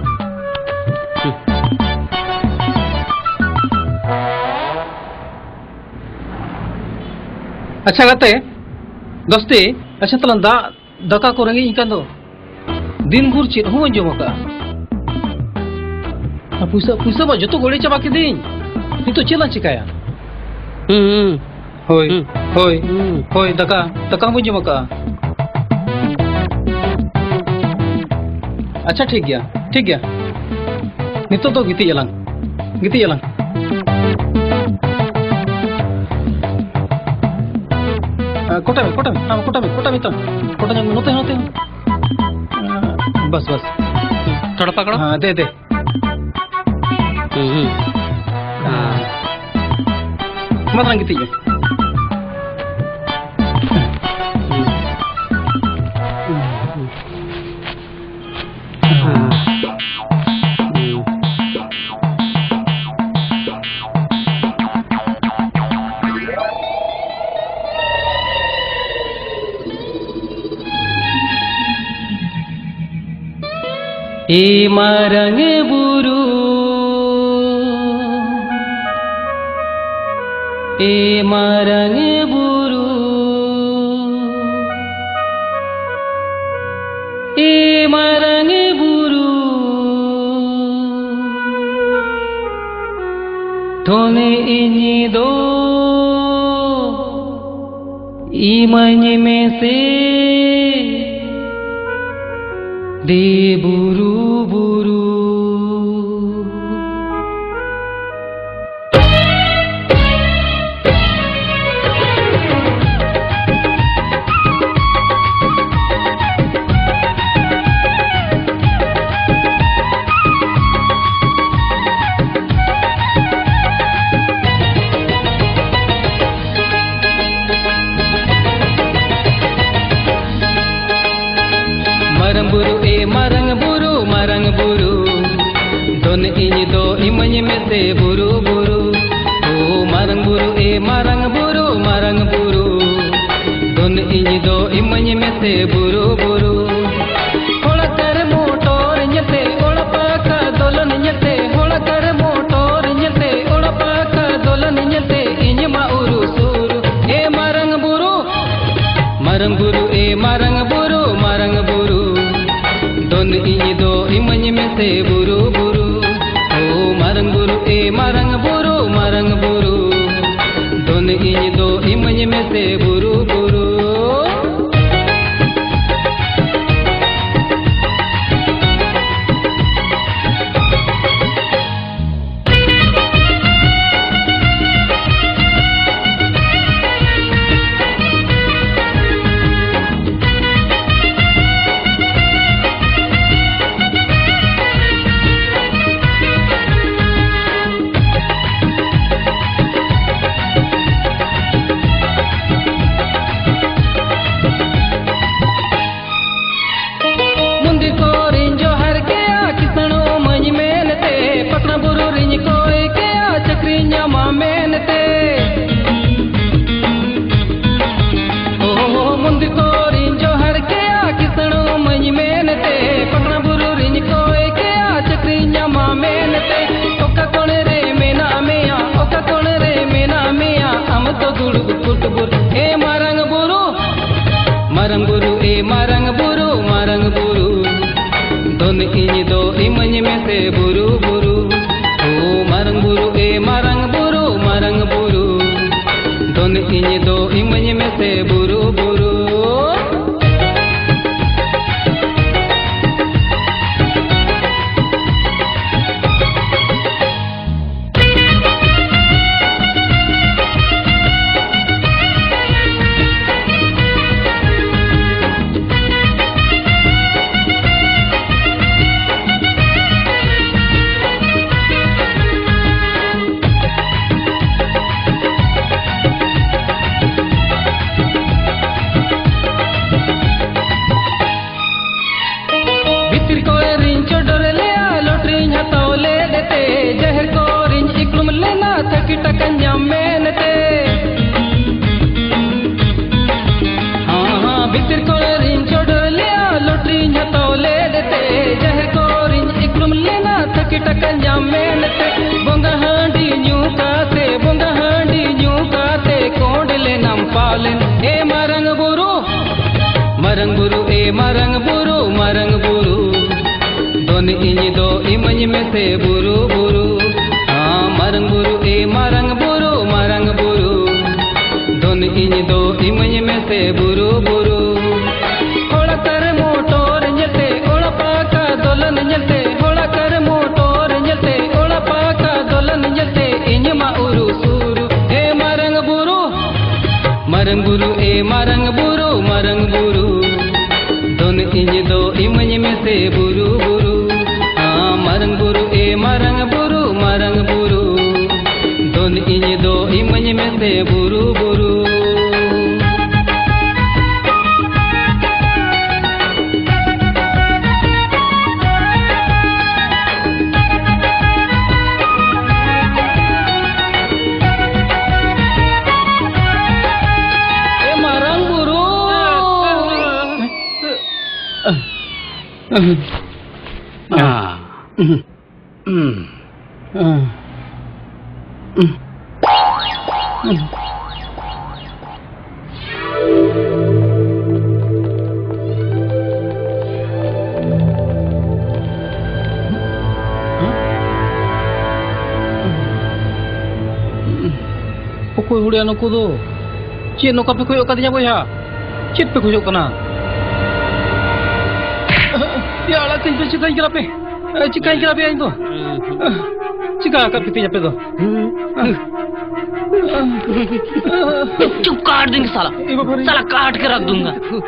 अच्छा गाते दोस्ती अच्छा तलन दाका को रंगी इनका दो दिन भर चेद हो जम का पुसा बा जो गोड़ी चाबा के दिन तो चला चिकाया होय दाका हो जम का अच्छा ठीक गया नितो तो गिती जलांग कोटा में नोते बस थोड़ा पकड़ो। हाँ दे मत गिती ए मारंग बुरु थोने इन्हीं दो इमन में से दे बुरु marang buru don ini do imany me se buru oh marang buru don ini do imany me se buru hola kar motor nyate hola paka dolan nyate hola kar motor nyate hola paka dolan nyate inyama uru suru e marang buru don ini do imany me se buru oh marang buru don ini do imany me se buru marang buru don ini do imany me se buru oh marang buru don ini do imany me se buru bonga handi nyukate kondle nam palen e marang buru don ini do imany me se buru marang buru don ini do imany me se buru hola kar motor nyate hola paka dolan nyate hola kar motor nyate marang buru don inye do imanye me se buru buru marang buru don inye do imanye me se buru buru Pukul hulian aku tu. Cik nak apa koyok katanya boya? Cik pe koyok kana. Ya Allah, cik kira pe. Cik kira pe itu. Cik kat pitinya pe tu. चुप काट देंगे साला साला काट के रख दूंगा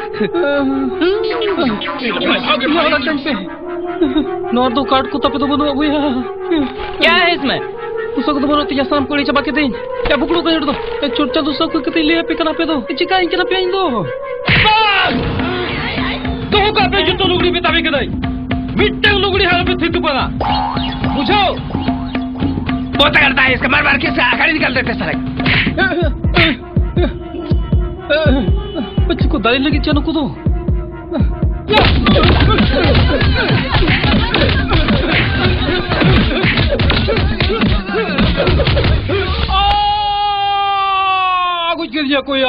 nor तो काट को तब तो बनो भैया क्या है इसमें उसको तो बनो तिया शाम कोड़ी चबा के दें क्या बुकड़ो का दो छोटा दूसरा को कितने ले पे कना पे दो चिका इन कना पे इन दो तो का पे जो तो लुगड़ी पे तावे के दई मिट्टे लुगड़ी हाल पे थी तू पना बुझो बहुत करता है इसका मार के आखिरी निकाल देते सारे बच्चे को दाली लगी चनो को दो कुछ गिर जा कोई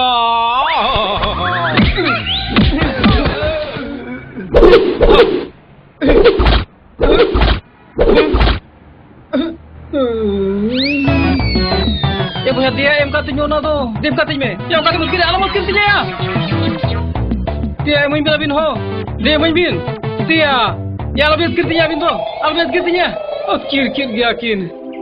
Ya punya dia em katanya na to. Dia katanya me. Ya katanya mungkin alamat kirtinya ya. Dia main bin ho. Dia main bin. Dia. Ya alamat kirtinya bin to. Alamat kirtinya. Oh kir dia kin.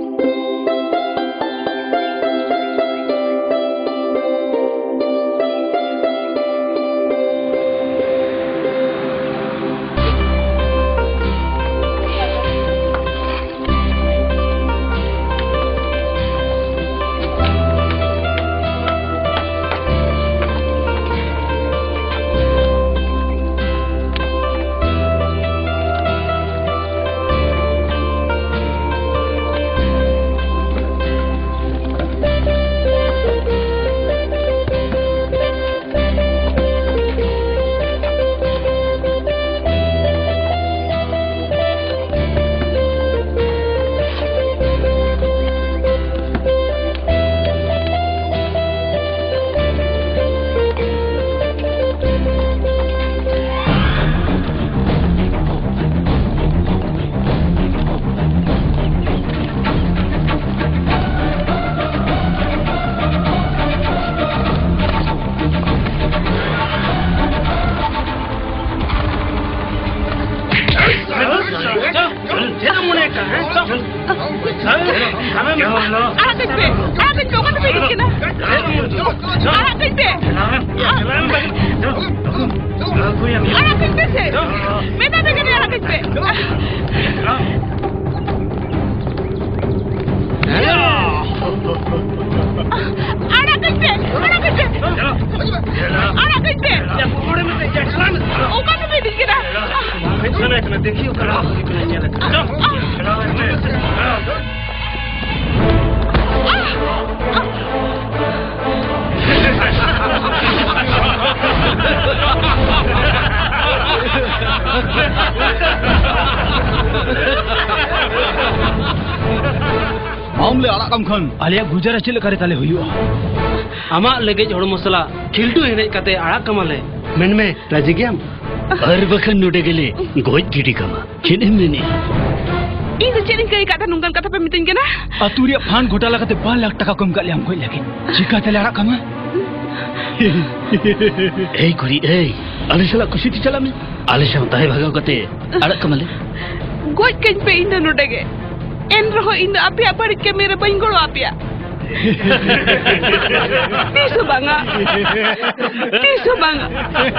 मामले आला कम खन आलिया गुजरा chill करे ताले हुई आमा लगे जोड़ मसला खिलटू हेने कते आड़ा कमाले मन में राजी गयाम हर बखन नुडे गेले गोज गिडी कमा चेने मेने इन चेने कई कथा नुंगन कथा पे मिटिंग के ना अतुरिया फान घोटाला कते 2 लाख टका कम काले हमको लेकिन चिका तले आड़ा कमा ए गुरी ए आलिसला खुशी थी चला में आलिसा ताहे भागा कते आड़ा कमाले गोज कन पे इन नुडे गे एन रहो इन अपिया पड़ के मेरे बंगड़ो अपिया Tisu bangga. Tisu bangga.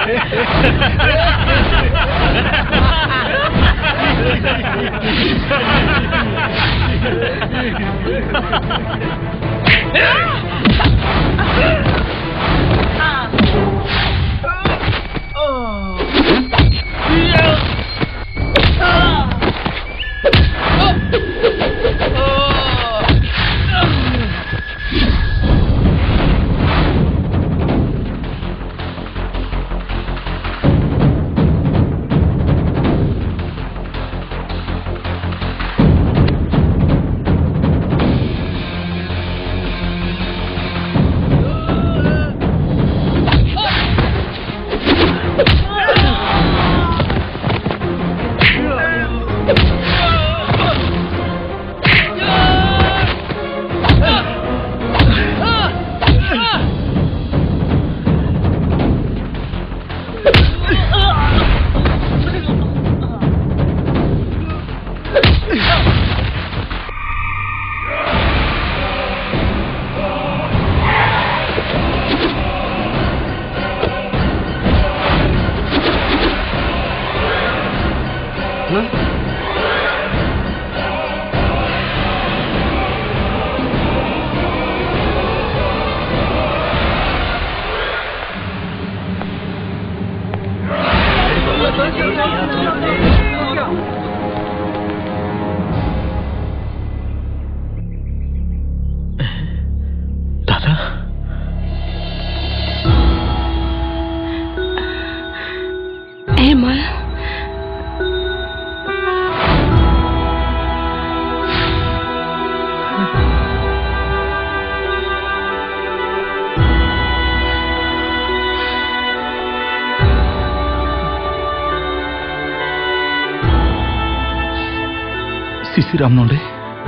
Siram nonde.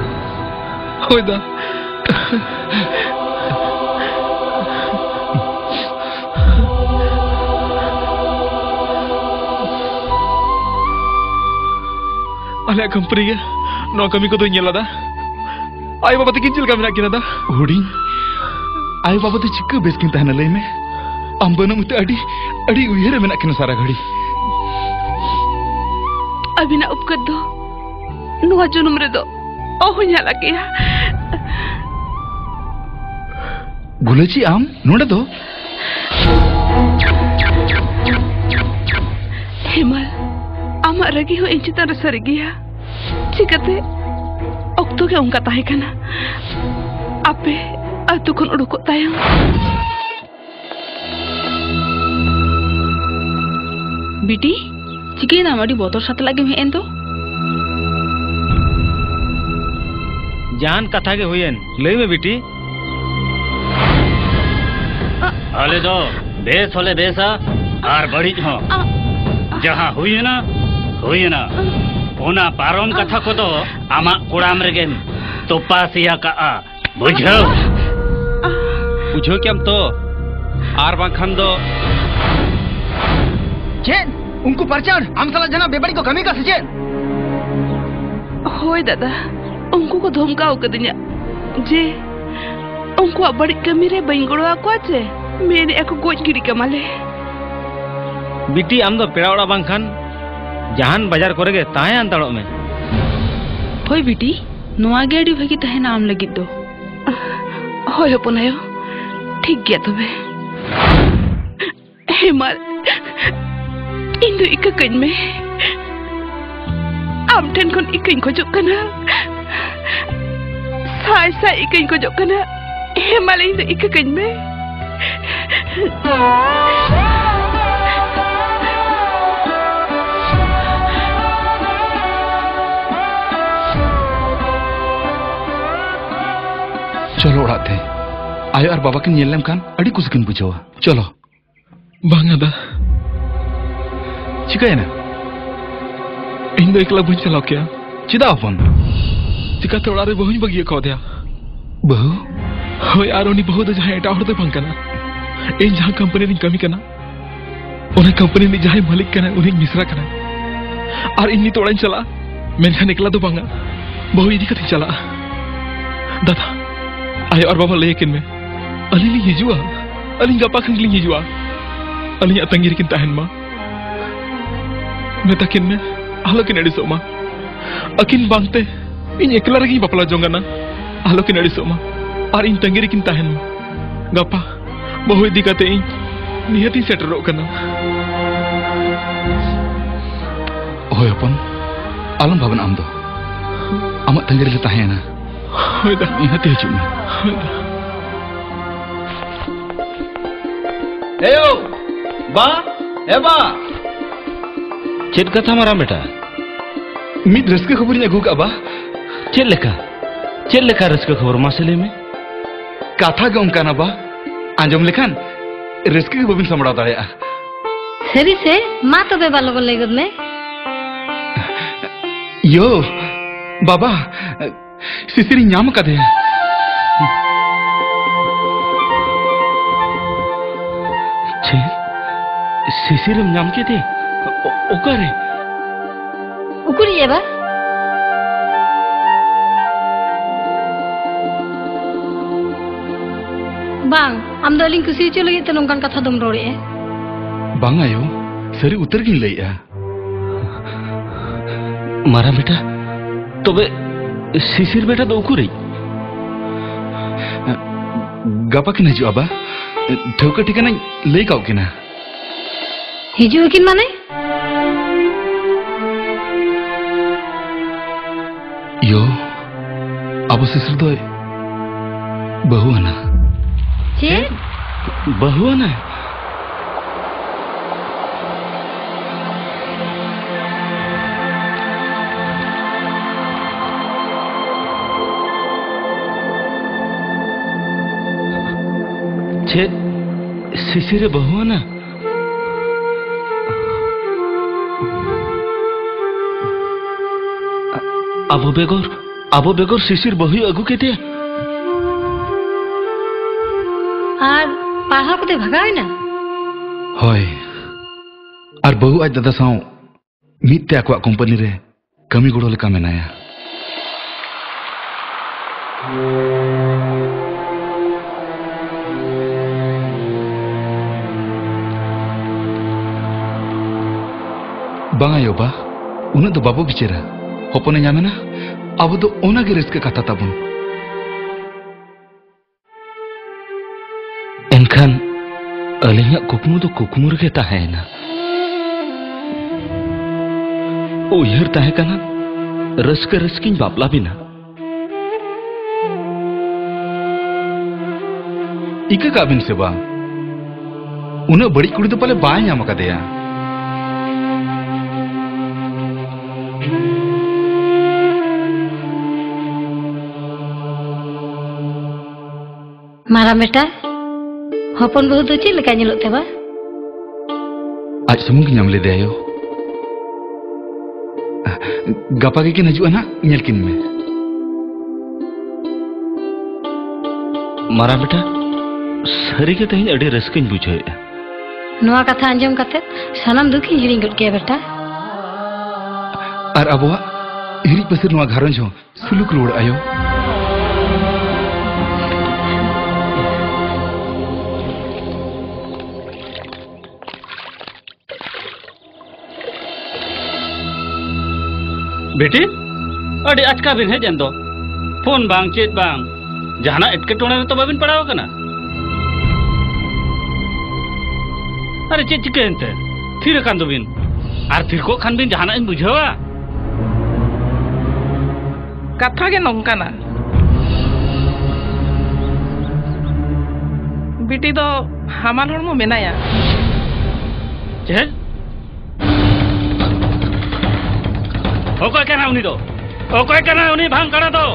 Hoida. Ale company ge no kami ko do nyela da. Ay baba te kinchil kami nakina da. Huding. Ay baba te chikku bes kin tahna lei me. Ambana mute adi uyere me nakina sara ghadi. Abina upkad do. Nuha junum re do. Oh nyala kiya. Gulachi am noda do. Himal. Amak ragi ho inci tar sari gaya. Cikate okto ke unka tahe kana. Ape atu kon udukok tayang. Biti, cikai nama di botol satu lagi me ento. जान कथा के when लई में बेटी आले दो base होले बेसा are बड़ी हो जहां हुई ना ओना पारोम कथा को तो आमा कुड़ाम रे गेम तो पासिया का बुझो क्या तो आर बाखन दो चेन उनको परचार हम साला जना बेबड़ी को कमी का सचेन होय दादा उनको को धमकाओ कदिnya जे उनको बड़ी कमी रे बंगड़ो को आचे मेने एको गोज गिरी कमाले बिटी आम दो पेड़ा ओड़ा बांखान जहान बाजार करेगे ताहे अंतड़ो में होय बिटी नोआ गे अडी भगी ताहे नाम लगित दो होय हपनायो ठीक गया तबे हेमाल इंदु इका कइन में आम ठेन खन इकइन खोजो कना साय इकइन खोजो कना हेमाल इंदु इका कइन में चलो उड़ाते आयो और बाबा के नीलम खान अड़ी कुछ किन पूछो चलो बांगा दा चिका है ना इन दो एकला बुझ चलाओ क्या चिदा अपन चिका तो उड़ारे बहुज बगिए खो दिया बहु हो यार उन्हीं बहु तो जहाँ एटा उड़ते पंकना इन जहाँ कंपनी ने कमी करना उन्हें कंपनी ने जहाँ मालिक करना उन्हें मिश्रा करना और इन्हीं तोड़न चला मैंने निकला तो बांगा बहु इधी कथी चला दादा आयो और बाबा लेकिन में अली हिजुआ अली गपा खन लिंग हिजुआ अली तंगीर किन ताहन मा मेताकिन में आलो किन एडिसो मा अकिन बांगते इन एकला रगी बपला जोंगाना आलो किन एडिसो मा और इन तंगीर किन ताहन मा गपा बहु इदी काते इन निहती सेटरो कना होय अपन आलम भावन आम दो आमा तंगीर ले ताहेना होय दा निहती हिजु में एयो बा एबा चेत कथा मारा बेटा मिद रस्के खबर अगू का बा चेत लेखा रस्के खबर मासेले में कथा गे उनकाना बा आंजम लेखान रस्के के बबिन समड़ा दाड़ेया सरी से मा तबे बालोगन लेगद में यो बाबा सिसिरी ᱧᱟᱢ ᱠᱟᱫᱮᱭᱟ शिशिरम नाम के थे ओकरे उकुरी एबा बांग आम दो लिंग कुसी चलो ये तो नोंकान कथा दम रोड़े बांग आयो सरी उतर गिन लइया मारा बेटा तबे शिशिर बेटा दो उकुरी गपा किन हिजु अबा ठौका ठिकाना लई काउ किना हिजु किन माने यो अब शिशिर दो बहु आना चे बहु आना चे शिशिर बहु आना अबो बेगोर शिशिर बहु अगु के थे और पाहा को ते भगावे ना होय और बहु आज दादा साव मिते आकवा कंपनी रे कमी गुड़ो लेका मेनाया बांगायो बा उन्हें तो बाबू बिचेरा होपने ᱧᱟᱢᱮᱱᱟ अब तो ओना के रिस्क कथा ताबुन एनखान अलिया कुकमु तो कुकमु रे ताहेना उयहर ताहे कना रस्क रस्किन बापला बिना इके काबिन से बा उन्हें बड़ी कुड़ी तो पहले बाय ᱧᱟᱢ कदेया मारा बेटा हपन बहु तो चेक लेका ñelote बा आज सुमुंग ᱧᱟᱢ लेदे आयो गपा के किन हजुआ ना ñel किन में मारा बेटा सरी के तहिन अडी रस्किन बुझाय नोआ कथा अंजम कते सनम दुखी हिरिंग गट के बेटा और अबवा हिरी पसर नोआ घरंज हो सुलुक रोड आयो बेटी अड़ी अचका बिन हेजन दो फोन बांग चेत बांग जहाना एटकेटोने तो बाबिन पड़ाव कना अरे चेत चिकेनते थिर कान दो बिन आर थिर को खान बिन जहाना इन बुझावा कथा के नोंकाना बिटी दो हमार हड़मो मेनाया चे ओकोय कना उनी दो ओकोय कना उनी भांग करा दो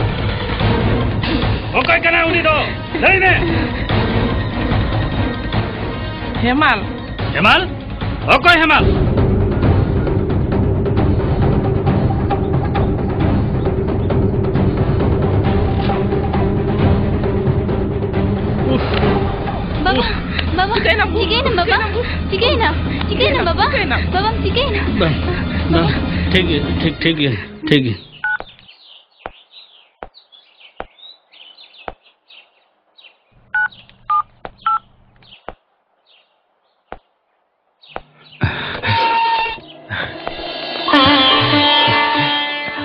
ओकोय कना उनी दो लई ने हेमाल हेमाल ओकोय हेमाल बाबा बाबा चिके ना बाबा बाबा चिके ना ठीक है ठीक है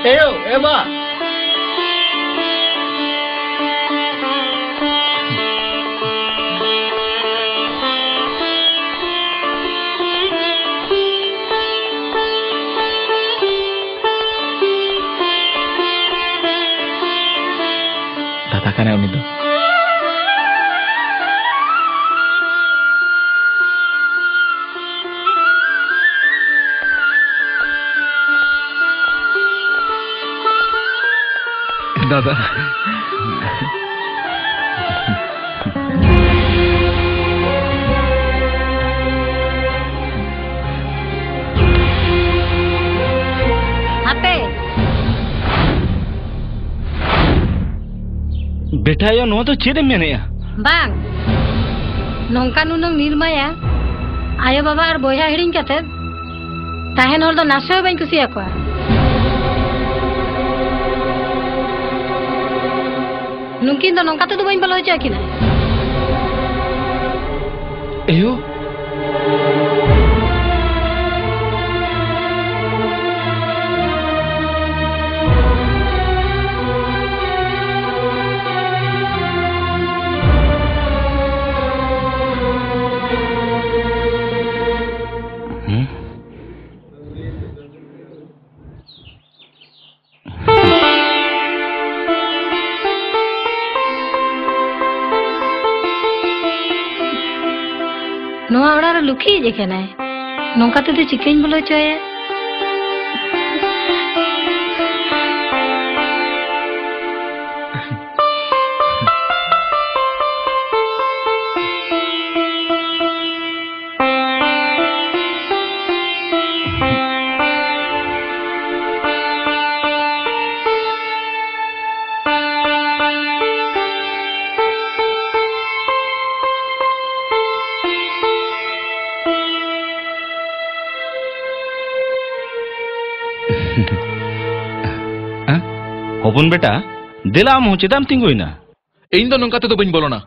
Eyo, Eba. Tata kan unik tuh. दादा बेटा यो नो तो चेदे मेने या बांग नौका नुनंग निर्मया आयो बाबा और बोया हिडिंग कते ताहेन हर दो नासे बाई कुसिया को नुकिन दो नौका तो बाई बलो चा किना एयो नोआ ओड़ा रे लुखी जे केना नौका तो चिकेन बोलो चोया होपन बेटा दिला आम चेदाम तिंगुइना इन दो नंका तो बइन बोलोना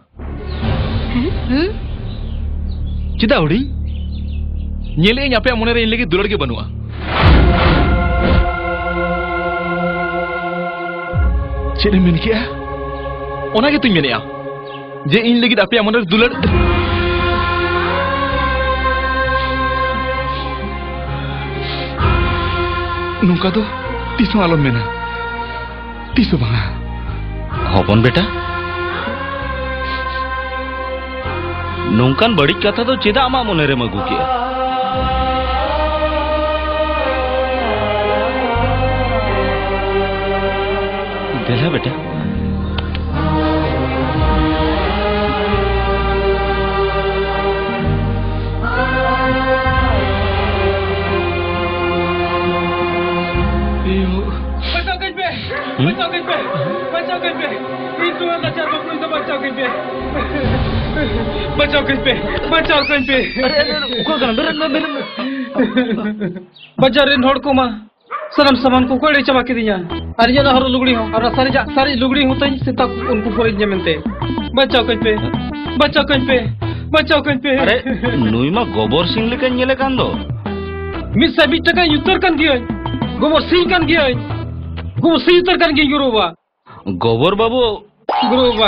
चेदा उड़ी नेले इन आपे मोने रे इन लगी दुलड़ के बनुआ चेदे मेन किया ओना के तुम मेनेया जे इन लगी आपे मोने रे दुलड़ नंका तो तीसो आलम मेना तीसो बांगा होपन बेटा नौकान बड़ी कथा तो चेदा आमा मोने रे मगु किया देला बेटा बचाओ कहीं पे बच्चा रे नोड़ को माँ सनम सामान को कोई चबा के दिया अरे ये ना हर लुगड़ी हो और सारी लुगड़ी होता है जिससे तक उनको पूरी जमीनते बचाओ कहीं पे अरे नुई मा गोबर सिंह लेकर ये लेकर दो मिस सभी टका युतर कर गया गोबर सिंह कर गया गोबर सिंह युतर कर गया गुरुवा गोबर बाबू गुरुवा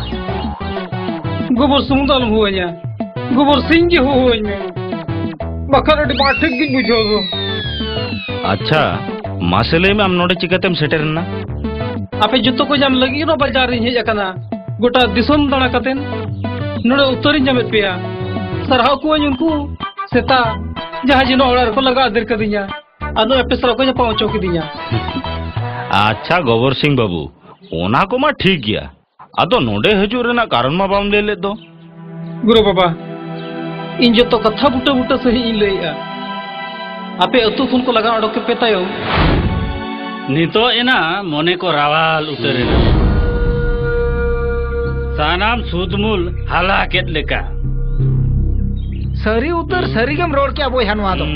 गोबर सुमुदाल हुआ या गोबर सिंह के हुआ या बकर डिपार्टमेंट की बुझो दो अच्छा मासेले में हम नोटे चिकतेम सेटर ना आपे जुतो को जाम लगी नो बाजार रे हे जकना गोटा दिसम दाना कतेन नोडे उत्तरी जमे पिया सरहाव को उनको सेता जहां जिनो ओड़ा को लगा दर कर दिया अनो एपिसोड को पहुंचो के दिया अच्छा गोबर सिंह बाबू ओना को मा ठीक गया अदो नोडे हजू रेना कारण मा बाम ले दो गुरु बाबा इन जो तो कथा बुटा बुटा सही इन लेया आपे अतु खुन को लगा अडोके पेतायो नितो एना मोने को रावाल उतरे सानाम सुदमुल हलाकेत लेका सरी उतर सरी गम रोड क्या बोय हनुआ दो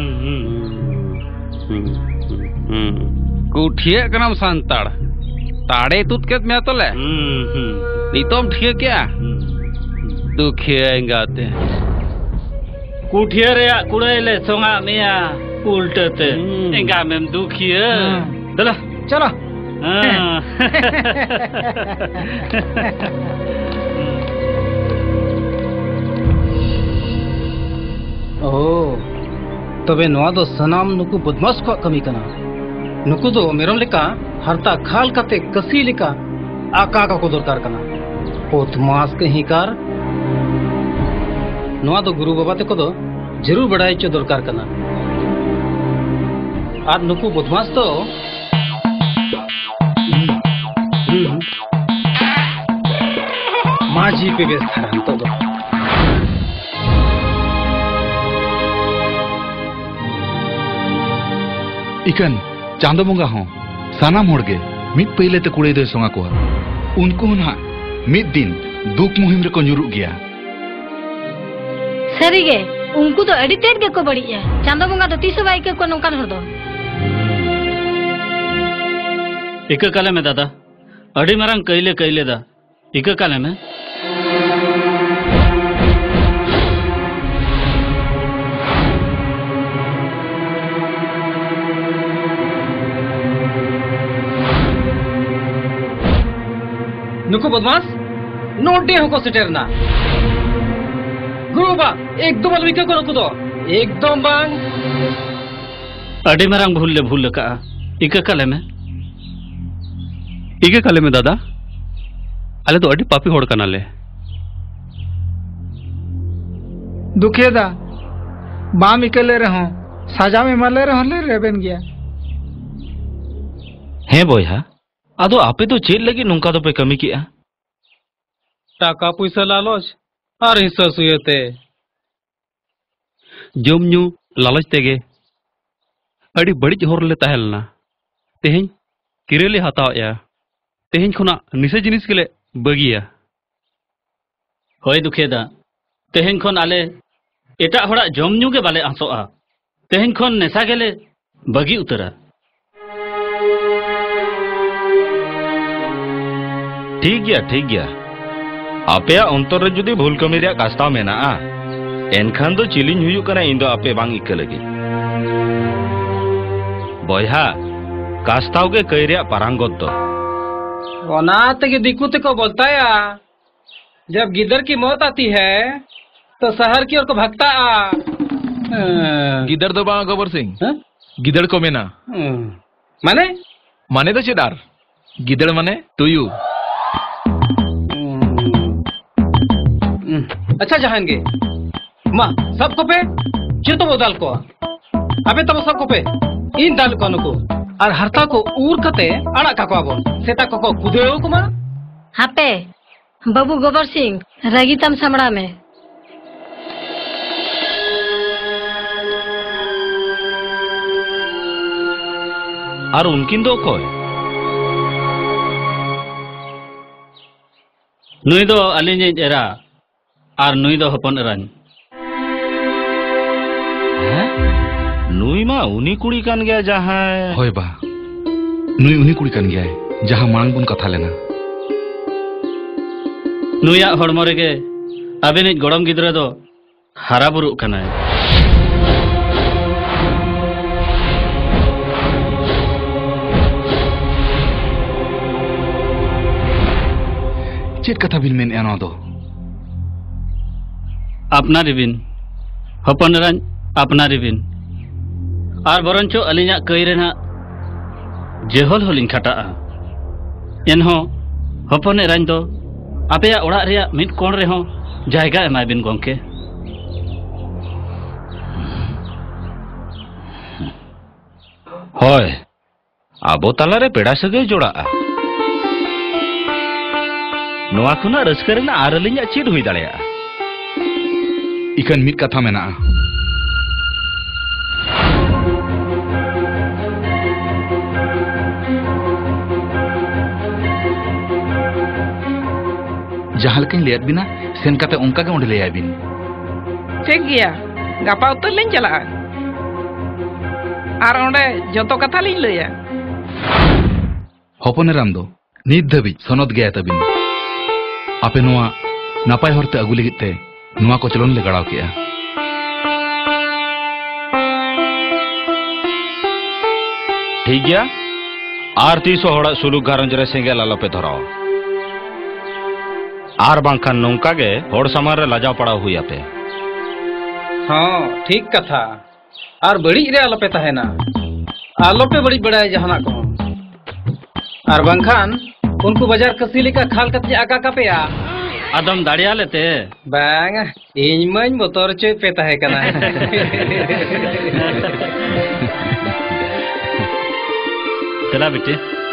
कुठिए कनाम सांताड़ ताड़े तुत केत में तोले नितोम ठीक क्या दुखिए गाते कुठिए रे कुड़े ले सोंगा मिया उल्टते एंगा में दुखिए दला चलो ओ तबे नवा दो सनाम नुकु बदमाश को कमी कना नुकु दो मेरम लेका हरता खाल कते कसी लेका आका का को दरकार कना बदमाश कहीं कार नवा दो गुरु बाबा ते को दो जरूर बड़ाई चो दरकार कना आर नुकु बदमाश तो माझी पे बेस थारा तो दो इकन चांदो बंगा हो सानाम होड़गे मित पहले ते कुड़े दे सोंगा को उनको ना मित दिन दुख मुहिम रे को nyuruk गया सरीगे उनको तो अड़ी तेज के को बड़ी है चांदो बंगा तो 30 बाई के को नौकान हर दो इक काले में दादा अड़ी मारंग कैले दा इक काले में नुको बदमाश नोटे हो को सिटेरना गुरु बा एकदम अलविका को नुको दो एकदम बांग अड़ी मारंग भूल का इक काले में दादा अले तो अड़ी पापी होड़ कनाले दुखेदा बाम इकले रहो साजा में मले रहो ले रेबेन गया है बोया आदो आपे तो चेल लगी नुका तो पे कमी किया टाका पैसा लालच और हिस्सा सुयते जम न्यू लालच तेगे अड़ी बड़ी होर ले तहलना तेहें किरेले हताव या तेहें खुना निसे जिनिस के ले बगिया होय दुखेदा तेहें खन आले एटा होड़ा जम न्यू के बाले आसोआ तेहें खन नेसा गेले बगी उतरा ठीक गया आपे अंतर रे जुदी भूल कमी रे कास्ता मेना एनखान दो चिलिंग हुयु कना इन दो आपे बांग इक्के लगी बयहा कास्ताव के कई रे पारांगत दो वनाते के दिक्कत को बोलता है जब गिदर की मौत आती है तो शहर की ओर को भगता गिदर दो बांग गोबर सिंह गिदड़ को मेना माने तो चेदार गिदड़ माने तुयु अच्छा जहांगे माँ सबको पे चितो वो दाल को अबे तब सबको पे इन दाल को नुको और हरता को ऊर कते अड़ा का को आबो सेता को कुदेओ को मां हापे बाबू गोबर सिंह रगीतम समड़ा में और उनकिन दो को नुई दो अलिंजे एरा और नुई दो हपन एरान नुई मा उनी कुड़ी कान गया जहां होय बा नुई उनी कुड़ी कान गया है जहां मांग बुन कथा लेना नुया हड़मो रेगे अबेनिज गड़म गिदरा दो हारा बुरु कना है चेत कथा बिन मेन एना दो अपना रिबिन हपन रान अपना रिबिन और बरंचो अलिया कई रेना जेहल होलिन खटा एनहो हपन रान दो आपे ओड़ा रेया मिट कोण रे हो जायगा एमाय बिन गोंके होय आबो ताला रे पेड़ा सगे जोड़ा नोआ खुना रस्कर ना आरलिया चेद हुई दाड़ेया इकन मिट कथा मेना जहां लकिन लेत बिना सेन काते उनका के ओंडे लेया बिन ठीक गया गापा उतर लें चला आर ओंडे जतो कथा लिन लया हपन राम दो नित धबी सनद गया तबिन आपे नोआ नापाय हरते अगु लगित ते नोआ को चलन ले गड़ाव किया ठीक गया आर तीसो होड़ा सुलूक घारंज रे सेंगेल आलोपे धराओ आर बांखान नोंका गे होड़ सामान रे लाजाव पड़ा हुई आपे। हाँ ठीक कथा आर बड़ी रे आलोपे तहेना आलोपे बड़ी बड़ाय जहाना को आर बांखान उनको बाजार कसी लेका खाल कते आका कापेया आदम दाड़िया लेते बांग इन मन मोटर चे पे तहे कना चला बेटे